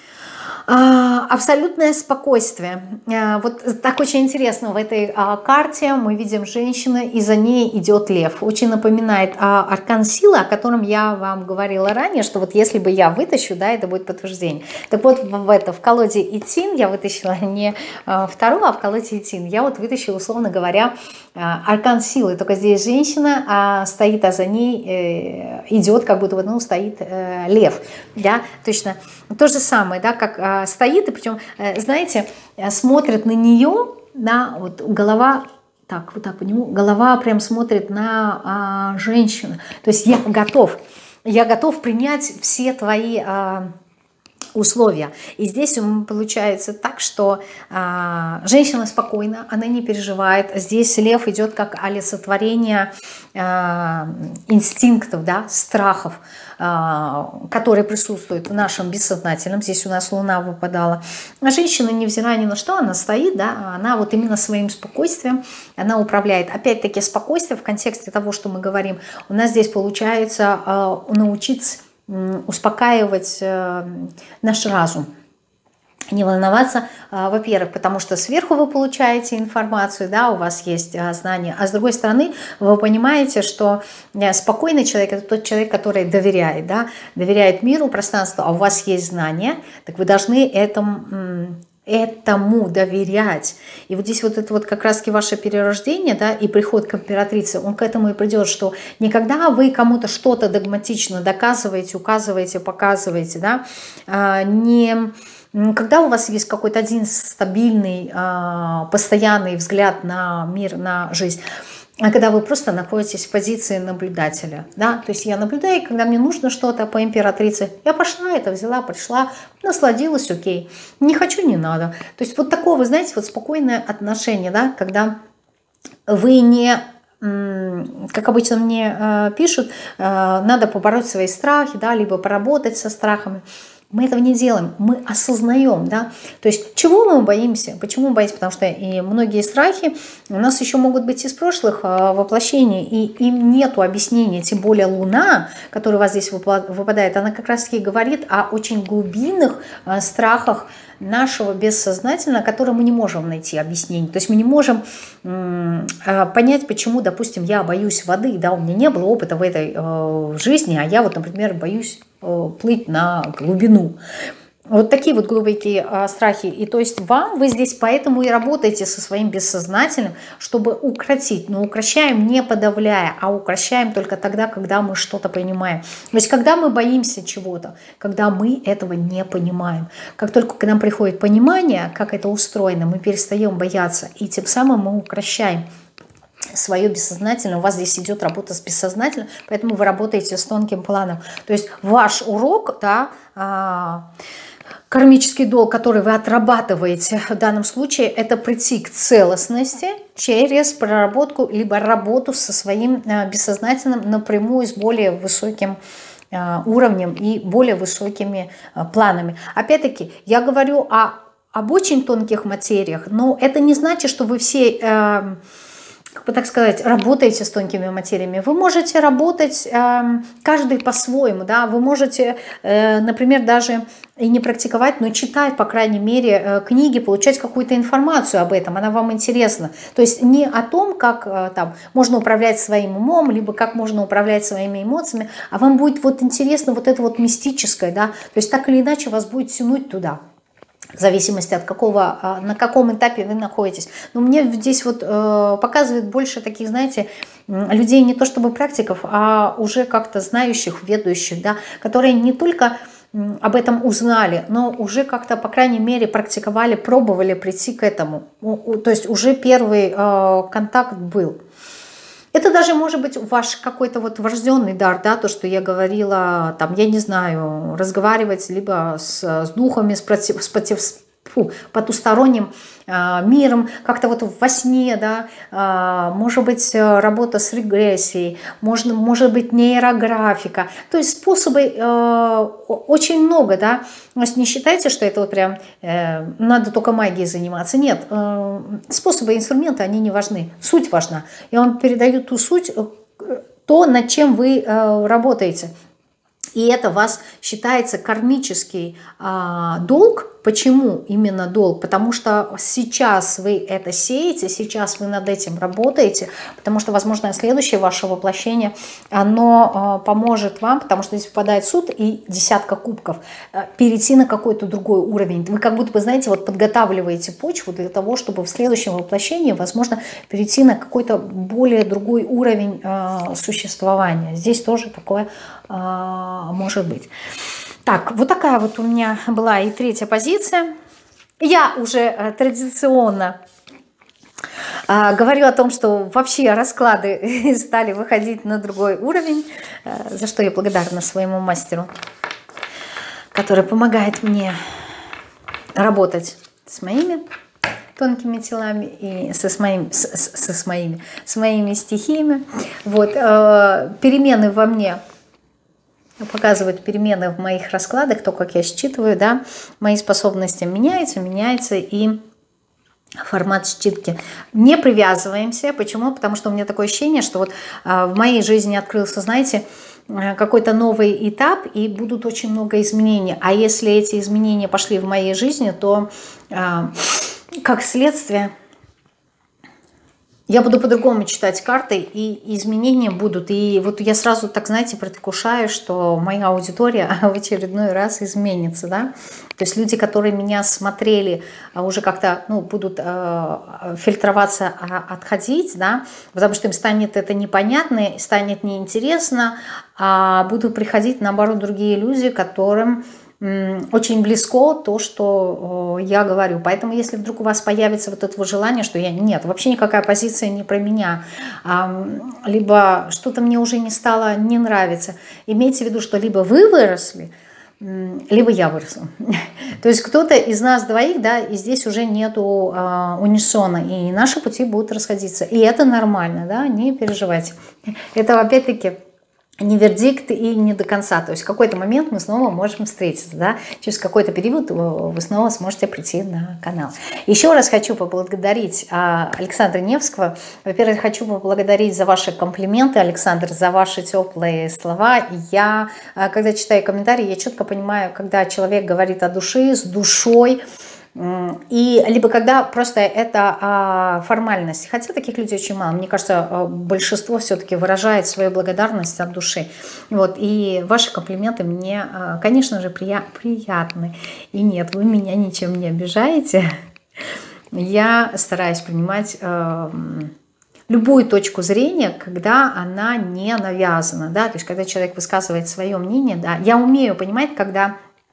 спокойствие. Вот так очень интересно, в этой карте мы видим женщину, и за ней идет лев. Очень напоминает аркан силы, о котором я вам говорила ранее, что вот если бы я вытащу, да, это будет подтверждение. Так вот, в колоде Итин я вытащила не вторую, а в колоде Итин я вот вытащила, условно говоря, аркан силы. Только здесь женщина стоит, а за ней идет, как будто бы, ну, стоит лев. Да, точно то же самое, да, как стоит, и причем, знаете, смотрит на нее, да, вот голова, так, вот так по нему, голова прям смотрит на женщину. То есть я готов принять все твои условия. И здесь получается так, что женщина спокойна, она не переживает. Здесь лев идет как олицетворение инстинктов, да, страхов, которые присутствуют в нашем бессознательном. Здесь у нас луна выпадала. А женщина, невзирая ни на что, она стоит, да, она вот именно своим спокойствием, она управляет. Опять-таки спокойствие в контексте того, что мы говорим, у нас здесь получается научиться успокаивать наш разум. Не волноваться, во-первых, потому что сверху вы получаете информацию, да, у вас есть знания, а с другой стороны вы понимаете, что спокойный человек – это тот человек, который доверяет, да, доверяет миру, пространству, а у вас есть знания, так вы должны этому доверять. И вот здесь вот это вот как раз-таки ваше перерождение, да, и приход к императрице, он к этому и придет, что никогда вы кому-то что-то догматично доказываете, указываете, показываете, да, когда у вас есть какой-то один стабильный, постоянный взгляд на мир, на жизнь, а когда вы просто находитесь в позиции наблюдателя, да, то есть я наблюдаю, когда мне нужно что-то по императрице, я пошла, это взяла, пришла, насладилась, окей, не хочу, не надо. То есть вот такое, вы знаете, вот спокойное отношение, да, когда вы не, как обычно мне пишут, надо побороть свои страхи, да, либо поработать со страхами. Мы этого не делаем, мы осознаем, да, то есть чего мы боимся, почему мы боимся, потому что и многие страхи у нас еще могут быть из прошлых воплощений, и им нету объяснения, тем более Луна, которая у вас здесь выпадает, она как раз таки говорит о очень глубинных страхах нашего бессознательного, которые мы не можем найти объяснение. То есть мы не можем понять, почему, допустим, я боюсь воды, да, у меня не было опыта в этой жизни, а я вот, например, боюсь плыть на глубину. Вот такие вот глубокие страхи. И то есть вы здесь поэтому и работаете со своим бессознательным, чтобы укротить. Но укращаем не подавляя, а укращаем только тогда, когда мы что-то понимаем. То есть когда мы боимся чего-то, когда мы этого не понимаем. Как только к нам приходит понимание, как это устроено, мы перестаем бояться. И тем самым мы укращаем свое бессознательное. У вас здесь идет работа с бессознательным, поэтому вы работаете с тонким планом. То есть ваш урок, да, кармический долг, который вы отрабатываете в данном случае, это прийти к целостности через проработку, либо работу со своим бессознательным напрямую с более высоким уровнем и более высокими планами. Опять-таки, я говорю об очень тонких материях, но это не значит, что вы все, как бы так сказать, работаете с тонкими материями. Вы можете работать каждый по-своему, да, вы можете, например, даже и не практиковать, но читать, по крайней мере, книги, получать какую-то информацию об этом, она вам интересна. То есть не о том, как там можно управлять своим умом, либо как можно управлять своими эмоциями, а вам будет вот интересно вот это вот мистическое, да, то есть так или иначе вас будет тянуть туда. В зависимости от какого, на каком этапе вы находитесь. Но мне здесь вот показывает больше таких, знаете, людей не то чтобы практиков, а уже как-то знающих, ведущих, да, которые не только об этом узнали, но уже как-то, по крайней мере, практиковали, пробовали прийти к этому. То есть уже первый контакт был. Это даже может быть ваш какой-то вот врожденный дар, да, то, что я говорила, там, я не знаю, разговаривать либо с духами, с потусторонним миром, как-то вот во сне, да, может быть работа с регрессией, может быть нейрографика, то есть способы очень много, да, то есть не считайте, что это вот прям надо только магией заниматься, нет, способы, инструменты, они не важны, суть важна, я вам передаю ту суть, то, над чем вы работаете. И это у вас считается кармический долг. Почему именно долг? Потому что сейчас вы это сеете, сейчас вы над этим работаете, потому что, возможно, следующее ваше воплощение, оно поможет вам, потому что здесь выпадает суд и десятка кубков, перейти на какой-то другой уровень. Вы как будто бы, знаете, вот подготавливаете почву для того, чтобы в следующем воплощении, возможно, перейти на какой-то более другой уровень существования. Здесь тоже такое может быть. Так, вот такая вот у меня была и третья позиция. Я уже традиционно говорю о том, что вообще расклады стали выходить на другой уровень, за что я благодарна своему мастеру, который помогает мне работать с моими тонкими телами и с моими стихиями. Вот, перемены во мне показывают перемены в моих раскладах, то, как я считываю, да, мои способности меняются и формат считки. Не привязываемся. Почему? Потому что у меня такое ощущение, что вот в моей жизни открылся, знаете, какой-то новый этап, и будут очень много изменений. А если эти изменения пошли в моей жизни, то как следствие я буду по-другому читать карты, и изменения будут. И вот я сразу так, знаете, предвкушаю, что моя аудитория в очередной раз изменится, да. То есть люди, которые меня смотрели, уже как-то, ну, будут фильтроваться, отходить, да, потому что им станет это непонятно, станет неинтересно, а будут приходить, наоборот, другие люди, которым очень близко то, что я говорю. Поэтому, если вдруг у вас появится вот это желание, что нет, вообще никакая позиция не про меня, либо что-то мне уже не стало не нравиться, имейте в виду, что либо вы выросли, либо я выросла. То есть кто-то из нас двоих, да, и здесь уже нету унисона, и наши пути будут расходиться. И это нормально, да, не переживайте. Это опять-таки не вердикт и не до конца. То есть в какой-то момент мы снова можем встретиться, да? Через какой-то период вы снова сможете прийти на канал. Еще раз хочу поблагодарить Александра Невского. Во-первых, хочу поблагодарить за ваши комплименты, Александр, за ваши теплые слова. Я, когда читаю комментарии, я четко понимаю, когда человек говорит о душе, с душой, и либо когда просто это формальность. Хотя таких людей очень мало. Мне кажется, большинство все-таки выражает свою благодарность от души. Вот. И ваши комплименты мне, конечно же, приятны. И нет, вы меня ничем не обижаете. Я стараюсь принимать любую точку зрения, когда она не навязана. Да? То есть когда человек высказывает свое мнение, да, я умею понимать, когда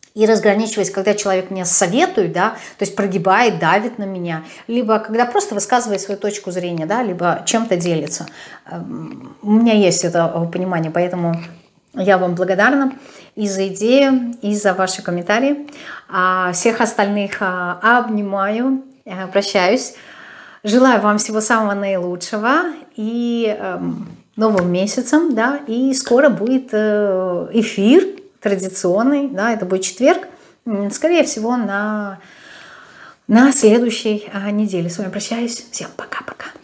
И разграничивать, когда человек мне советует, да, то есть прогибает, давит на меня, либо когда просто высказывает свою точку зрения, да, либо чем-то делится. У меня есть это понимание, поэтому я вам благодарна и за идею, и за ваши комментарии. Всех остальных обнимаю, прощаюсь. Желаю вам всего самого наилучшего и новым месяцем, да, и скоро будет эфир традиционный, да, это будет четверг, скорее всего, на следующей неделе. С вами прощаюсь. Всем пока-пока.